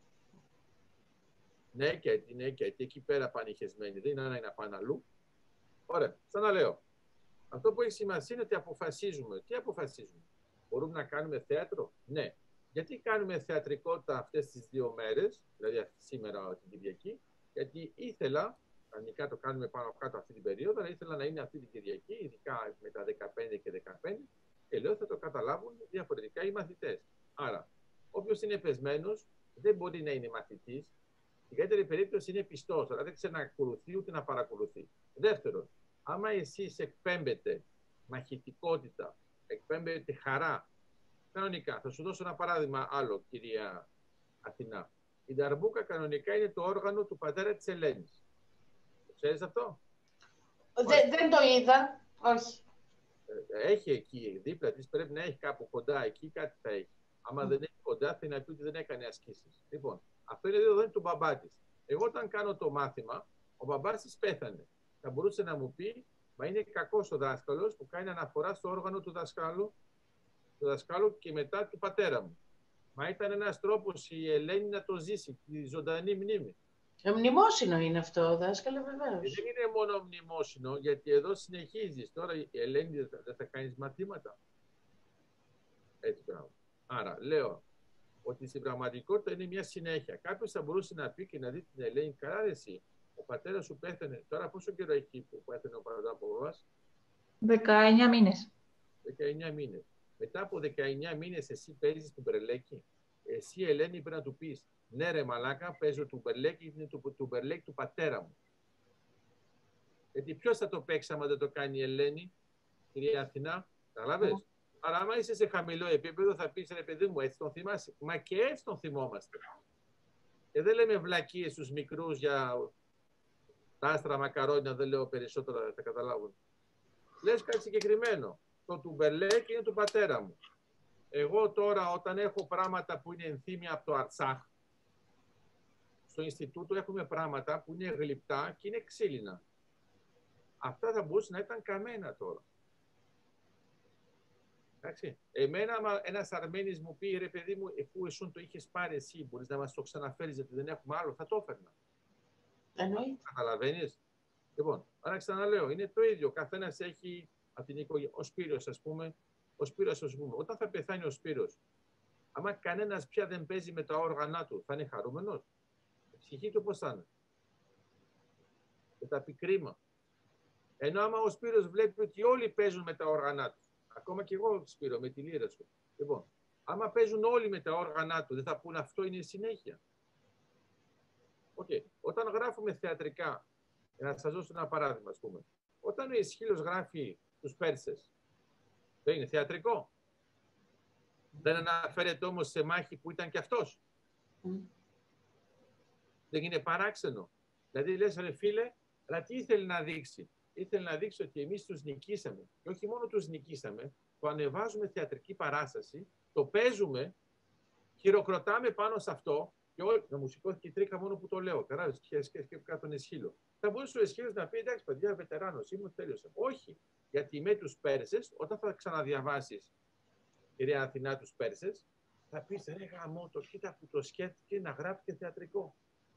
Ναι, και έτσι, ναι, και έτσι. Εκεί πέρα πάνε οι χεσμένοι. Δεν είναι ανάγκη να πάνε αλλού. Ωραία. Ξαναλέω. Αυτό που έχει σημασία είναι ότι αποφασίζουμε. Τι αποφασίζουμε? Μπορούμε να κάνουμε θέατρο? Ναι. Γιατί κάνουμε θεατρικότητα αυτές τις δύο μέρες, δηλαδή σήμερα την Κυριακή? Γιατί ήθελα, κανονικά το κάνουμε πάνω κάτω αυτή την περίοδο, αλλά ήθελα να είναι αυτή την Κυριακή, ειδικά με τα δεκαπέντε και δεκαπέντε, και λέω θα το καταλάβουν διαφορετικά οι μαθητές. Άρα, όποιος είναι πεσμένος δεν μπορεί να είναι μαθητής. Στην καλύτερη περίπτωση είναι πιστός, αλλά δεν ξέρει να ακολουθεί ούτε να παρακολουθεί. Δεύτερον, άμα εσείς εκπέμπετε μαχητικότητα, εκπέμπετε χαρά, κανονικά, θα σου δώσω ένα παράδειγμα άλλο, κυρία Αθηνά. Η Ντερμπούκα κανονικά είναι το όργανο του πατέρα της Ελένης. Το ξέρεις αυτό? Δεν, δεν το είδα, όχι. Έχει εκεί, δίπλα της πρέπει να έχει κάπου κοντά, εκεί κάτι θα έχει. Άμα mm. δεν έχει κοντά, θα είναι πει ότι δεν έκανε ασκήσεις. Λοιπόν, αυτό είναι εδώ είναι του μπαμπά της. Εγώ όταν κάνω το μάθημα, ο μπαμπάς της πέθανε. Θα μπορούσε να μου πει, μα είναι κακός ο δάσκαλος που κάνει αναφορά στο όργανο του δασκάλου, του δασκάλου και μετά του πατέρα μου. Μα ήταν ένας τρόπος η Ελένη να το ζήσει, τη ζωντανή μνήμη. Μνημόσυνο είναι αυτό, δάσκαλε, βεβαίως. Δεν είναι μόνο μνημόσυνο, γιατί εδώ συνεχίζεις. Τώρα η Ελένη δεν θα, θα κάνεις μαθήματα. Έτσι πράγμα. Άρα λέω ότι στην πραγματικότητα είναι μια συνέχεια. Κάποιος θα μπορούσε να πει και να δει την Ελένη, καλά εσύ, ο πατέρας σου πέθανε. Τώρα πόσο καιρό έχει που πέθανε ο πατέρας από εμάς? δεκαεννιά μήνες. δεκαεννιά μήνες. μετά από δεκαεννιά μήνες εσύ παίζεις του μπερλέκι. Εσύ, Ελένη, πρέπει να του πεις, ναι ρε μαλάκα, παίζω του μπερλέκι, είναι του, του μπερλέκι του πατέρα μου. Γιατί ποιος θα το παίξει άμα δεν το κάνει η Ελένη, κυρία Αθηνά, καταλάβες. Mm. Άρα άμα είσαι σε χαμηλό επίπεδο θα πεις, ρε παιδί μου, έτσι τον θυμάσαι. Μα και έτσι τον θυμόμαστε. Και δεν λέμε βλακίες στους μικρούς για τα άστρα μακαρόνια, δεν λέω περισσότερα, θα τα καταλάβουν. Λες κάτι συγκεκριμένο. Το τουμπερλέκι είναι του πατέρα μου. Εγώ τώρα όταν έχω πράγματα που είναι ενθύμια από το Αρτσάχ, στο Ινστιτούτο έχουμε πράγματα που είναι γλυπτά και είναι ξύλινα. Αυτά θα μπορούσαν να ήταν καμένα τώρα. Εντάξει. Εμένα, ένας Αρμένης μου πει, ρε παιδί μου, εφού εσούν το είχες πάρει εσύ, μπορείς να μας το ξαναφέρεις γιατί δεν έχουμε άλλο, θα το έφερνα. Εννοείται. Καταλαβαίνεις. Λοιπόν, άρα ξαναλέω, είναι το ίδιο. Καθένας έχει από την οικογένεια. Ο Σπύρος, ας πούμε, ο Σπύρος, ας πούμε, όταν θα πεθάνει ο Σπύρος, άμα κανένας πια δεν παίζει με τα όργανα του, θα είναι χαρούμενος. Η ψυχή του πώς θα είναι. Και θα πει κρίμα. Ενώ άμα ο Σπύρος βλέπει ότι όλοι παίζουν με τα όργανα του, ακόμα και εγώ, Σπύρο, με τη λύρα σου. Λοιπόν, άμα παίζουν όλοι με τα όργανα του, δεν θα πούνε αυτό είναι η συνέχεια. Okay. Όταν γράφουμε θεατρικά, να σας δώσω ένα παράδειγμα, ας πούμε. Όταν ο Αισχύλος γράφει τους Πέρσες, δεν είναι θεατρικό. Δεν αναφέρεται όμως σε μάχη που ήταν και αυτός. Mm. Δεν είναι παράξενο. Δηλαδή λες, ρε φίλε, αλλά τι ήθελε να δείξει. Ήθελε να δείξει ότι εμείς τους νικήσαμε. Και όχι μόνο τους νικήσαμε, το ανεβάζουμε θεατρική παράσταση, το παίζουμε, χειροκροτάμε πάνω σε αυτό. Και όλοι, να μου σηκώθηκε η τρίχα μόνο που το λέω. Καράβες, και σκέφτηκα κάτω τον Αισχύλο. Θα μπορούσε ο Αισχύλος να πει: εντάξει, παιδιά, βετεράνος, ήμουν, τέλειωσα. Όχι. Γιατί με τους Πέρσες, όταν θα ξαναδιαβάσεις, κυρία Αθηνά, τους Πέρσες, θα πεις: ρε γαμό, το κοίτα που το σκέφτηκε να γράφει και θεατρικό.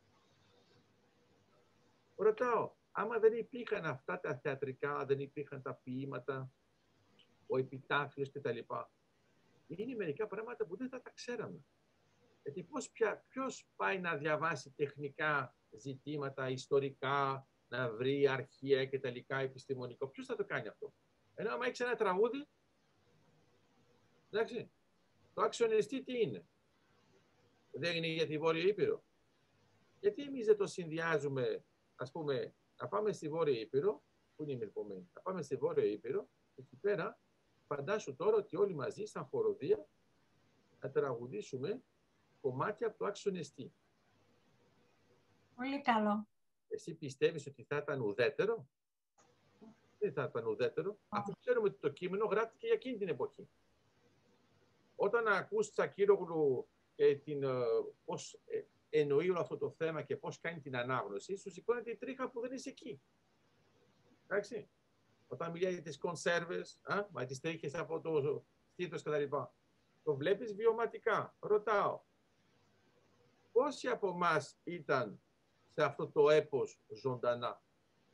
Ρωτάω, άμα δεν υπήρχαν αυτά τα θεατρικά, δεν υπήρχαν τα ποίηματα, ο επιτάφιος κτλ. Είναι μερικά πράγματα που δεν θα τα ξέραμε. Γιατί πώς πια, ποιος πάει να διαβάσει τεχνικά ζητήματα, ιστορικά, να βρει αρχεία και τελικά επιστημονικό. Ποιος θα το κάνει αυτό. Ενώ άμα έχεις ένα τραγούδι, εντάξει, το αξιονιστή τι είναι. Δεν είναι για τη Βόρεια Ήπειρο. Γιατί εμείς δεν το συνδυάζουμε, ας πούμε, να πάμε στη Βόρεια Ήπειρο, που είναι η μελπομένη, να πάμε στη Βόρεια Ήπειρο, εκεί πέρα, φαντάσου τώρα ότι όλοι μαζί, σαν χοροδία, να τραγουδήσουμε κομμάτια από το αξιονιστή. Πολύ καλό. Εσύ πιστεύεις ότι θα ήταν ουδέτερο? Δεν θα ήταν ουδέτερο. Oh. Αφού ξέρουμε ότι το κείμενο γράφτηκε για εκείνη την εποχή. Όταν ακούς Τσακύρογλου και την, πώς εννοεί όλο αυτό το θέμα και πώς κάνει την ανάγνωση, σου σηκώνεται η τρίχα που δεν είσαι εκεί. Εντάξει. Όταν μιλάει για τις κονσέρβες, α, μα τις τρίχες από το στήθος κτλ. Το βλέπεις βιωματικά. Ρωτάω, πόσοι από εμάς ήταν σε αυτό το έπος ζωντανά?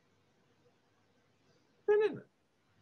Δεν είναι.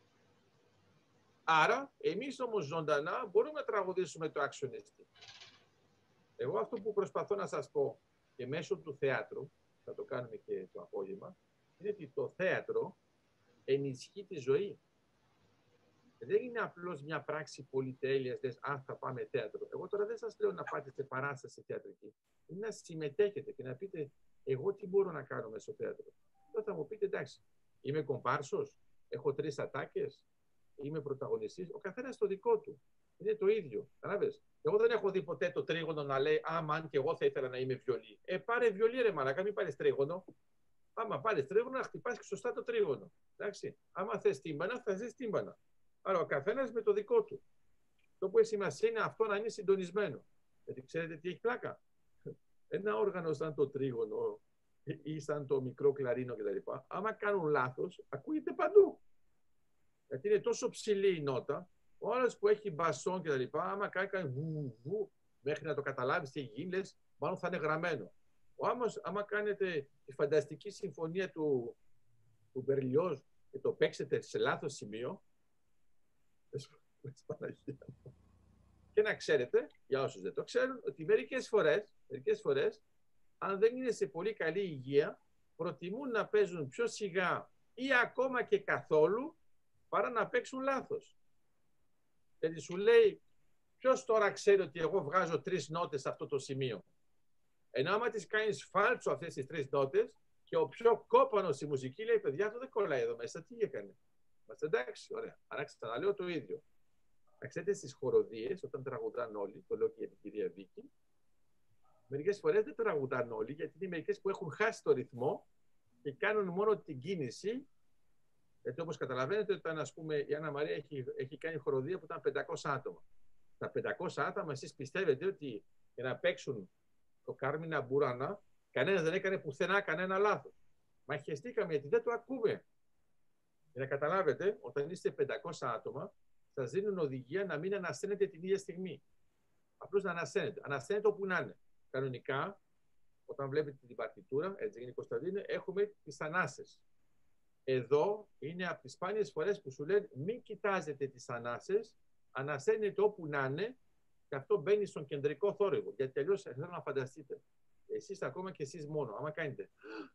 Άρα, εμείς όμως ζωντανά μπορούμε να τραγουδήσουμε το αξιονιστή. Εγώ αυτό που προσπαθώ να σας πω και μέσω του θεάτρου, θα το κάνουμε και το απόγευμα, είναι ότι το θέατρο ενισχύει τη ζωή. Δεν είναι απλώς μια πράξη πολυτέλειας, λες, α, θα πάμε θέατρο. Εγώ τώρα δεν σας λέω να πάτε σε παράσταση θεατρική. Είναι να συμμετέχετε και να πείτε, εγώ τι μπορώ να κάνω μέσω θέατρο. Τώρα θα μου πείτε, εντάξει, είμαι κομπάρσος, έχω τρεις ατάκες, είμαι πρωταγωνιστής. Ο καθένας το δικό του. Είναι το ίδιο. Καταλάβες. Εγώ δεν έχω δει ποτέ το τρίγωνο να λέει, α, μαν και εγώ θα ήθελα να είμαι βιολί. Ε, πάρε βιολί, ρε μαλάκα, μην πάρεις τρίγωνο. Άμα πάρεις τρίγωνο, να χτυπάς και σωστά το τρίγωνο. Εντάξει. Άμα θες τύμπανα, θα ζεις τύμπανα. Άρα ο καθένας με το δικό του. Το που έχει σημασία είναι αυτό να είναι συντονισμένο. Γιατί ξέρετε τι έχει πλάκα. Ένα όργανο σαν το τρίγωνο ή σαν το μικρό κλαρίνο κτλ. Άμα κάνουν λάθος, ακούγεται παντού. Γιατί είναι τόσο ψηλή η νότα, ο άλλος που έχει μπασόν κτλ. Άμα κάνει, κάνει βου, βου, μέχρι να το καταλάβεις τι γίνει, λες, μάλλον θα είναι γραμμένο. Ο άμος, άμα κάνετε τη φανταστική συμφωνία του, του Μπερλιόζ και το παίξετε σε λάθος σημείο, και να ξέρετε, για όσους δεν το ξέρουν, ότι μερικές φορές, μερικές φορές, αν δεν είναι σε πολύ καλή υγεία, προτιμούν να παίζουν πιο σιγά ή ακόμα και καθόλου, παρά να παίξουν λάθος. Γιατί σου λέει, ποιος τώρα ξέρει ότι εγώ βγάζω τρεις νότες σε αυτό το σημείο. Ενώ άμα τις κάνεις φάλτσο αυτές τις τρεις νότες, και ο πιο κόπανος στη μουσική λέει, παιδιά, αυτό δεν κολλάει εδώ μέσα, τι έκανε. Μας εντάξει, ωραία. Άρα ξαναλέω το ίδιο. Να ξέρετε, στις χοροδίες, όταν τραγουδάνε όλοι, το λέω και για την κυρία Βίκη, μερικές φορές δεν τραγουδάνε όλοι, γιατί είναι μερικές που έχουν χάσει το ρυθμό και κάνουν μόνο την κίνηση. Γιατί όπως καταλαβαίνετε, όταν ας πούμε, η Άννα Μαρία έχει, έχει κάνει χοροδία που ήταν πεντακόσια άτομα. Τα πεντακόσια άτομα, εσείς πιστεύετε ότι για να παίξουν το Κάρμινα Μπουράνα, κανένας δεν έκανε πουθενά κανένα λάθος. Μα χεστήκαμε γιατί δεν το ακούμε. Για να καταλάβετε, όταν είστε πεντακόσια άτομα, σας δίνουν οδηγία να μην ανασθένετε την ίδια στιγμή. Απλώς να ανασθένετε. Ανασθένετε όπου να είναι. Κανονικά, όταν βλέπετε την παρτιτούρα, έτσι είναι η Κωνσταντίνε, έχουμε τις ανάσες. Εδώ είναι από τις σπάνιες φορές που σου λένε μην κοιτάζετε τις ανάσες, ανασθένετε όπου να είναι και αυτό μπαίνει στον κεντρικό θόρυβο. Γιατί τελείως θέλω να φανταστείτε. Εσείς ακόμα και εσείς μόνο. Άμα κάνετε,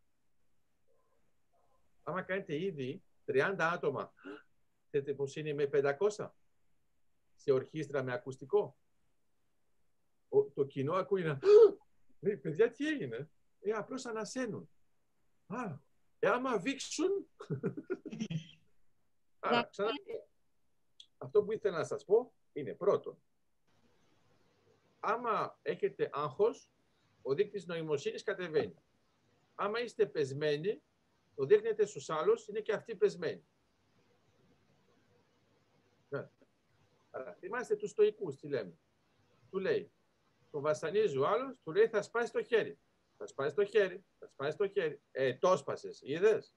άμα κάνετε ήδη τριάντα άτομα, ξέρετε πως είναι με πεντακόσια σε ορχήστρα με ακουστικό. Ο, το κοινό ακούει να... Λέει, παιδιά, τι έγινε. Ε, απλώς ανασένουν. Α, ε, άμα βήξουν... Άρα, ξανά... Αυτό που ήθελα να σας πω είναι πρώτον, άμα έχετε άγχος, ο δείκτης νοημοσύνης κατεβαίνει. Άμα είστε πεσμένοι, το δείχνετε στους άλλους, είναι και αυτοί πεσμένοι. Ναι. Άρα, θυμάστε τους στοικούς, τι λέμε. Του λέει, τον βασανίζει ο άλλος, του λέει θα σπάσει το χέρι. Θα σπάσει το χέρι, θα σπάσει το χέρι. Ε, το σπάσες, είδες.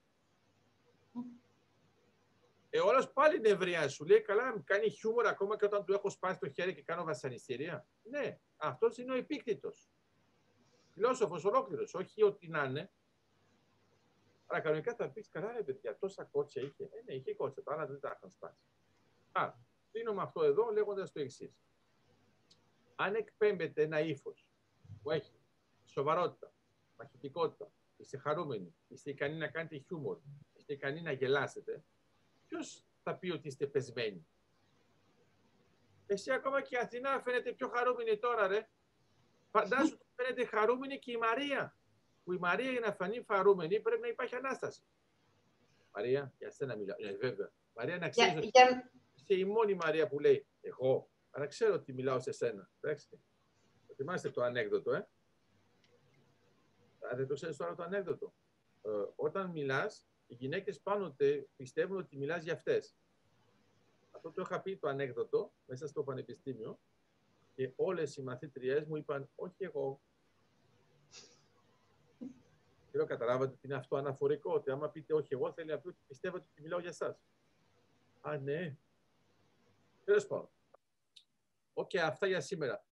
Ε, όλος πάλι νευριά σου λέει, καλά, μου κάνει χιούμορ ακόμα και όταν του έχω σπάσει το χέρι και κάνω βασανιστήρια. Ναι, αυτός είναι ο επίκτητος. Φιλόσοφος ολόκληρος, όχι ό,τι να είναι. Αλλά κανονικά θα πεις, καλά ρε παιδιά, τόσα κότσια είχε. Ε, ναι, είχε κότσια, τα άλλα δεν τα είχαν σπάσει. Άρα, κλείνω με αυτό εδώ λέγοντας το εξής. Αν εκπέμπετε ένα ύφος που έχει σοβαρότητα, μαχητικότητα, είστε χαρούμενοι, είστε ικανοί να κάνετε χιούμορ, είστε ικανοί να γελάσετε, ποιος θα πει ότι είστε πεσμένοι. Εσύ ακόμα και η Αθηνά φαίνεται πιο χαρούμενη τώρα, ρε. Φαντάσου ότι φαίνεται χαρούμενη και η Μαρία. Που η Μαρία για να φανεί χαρούμενη πρέπει να υπάρχει Ανάσταση. Μαρία, για σένα μιλάω. Ε, βέβαια. Μαρία, να ξέρεις ότι για... είσαι η μόνη Μαρία που λέει εγώ. Αλλά ξέρω ότι μιλάω σε σένα. Εντάξει. Θυμάστε το ανέκδοτο, ε. Α, δεν το ξέρεις τώρα το ανέκδοτο. Ε, όταν μιλάς, οι γυναίκες πάνω πιστεύουν ότι μιλάς για αυτές. Αυτό το είχα πει το ανέκδοτο μέσα στο πανεπιστήμιο και όλες οι μαθήτριές μου είπαν όχι εγώ. Και λέω, καταλάβατε ότι είναι αυτό αναφορικό, ότι άμα πείτε όχι εγώ θέλει να πει ότι πιστεύετε ότι μιλάω για εσάς. Α, ναι. Τέλος πάντων. Οκ, okay, αυτά για σήμερα.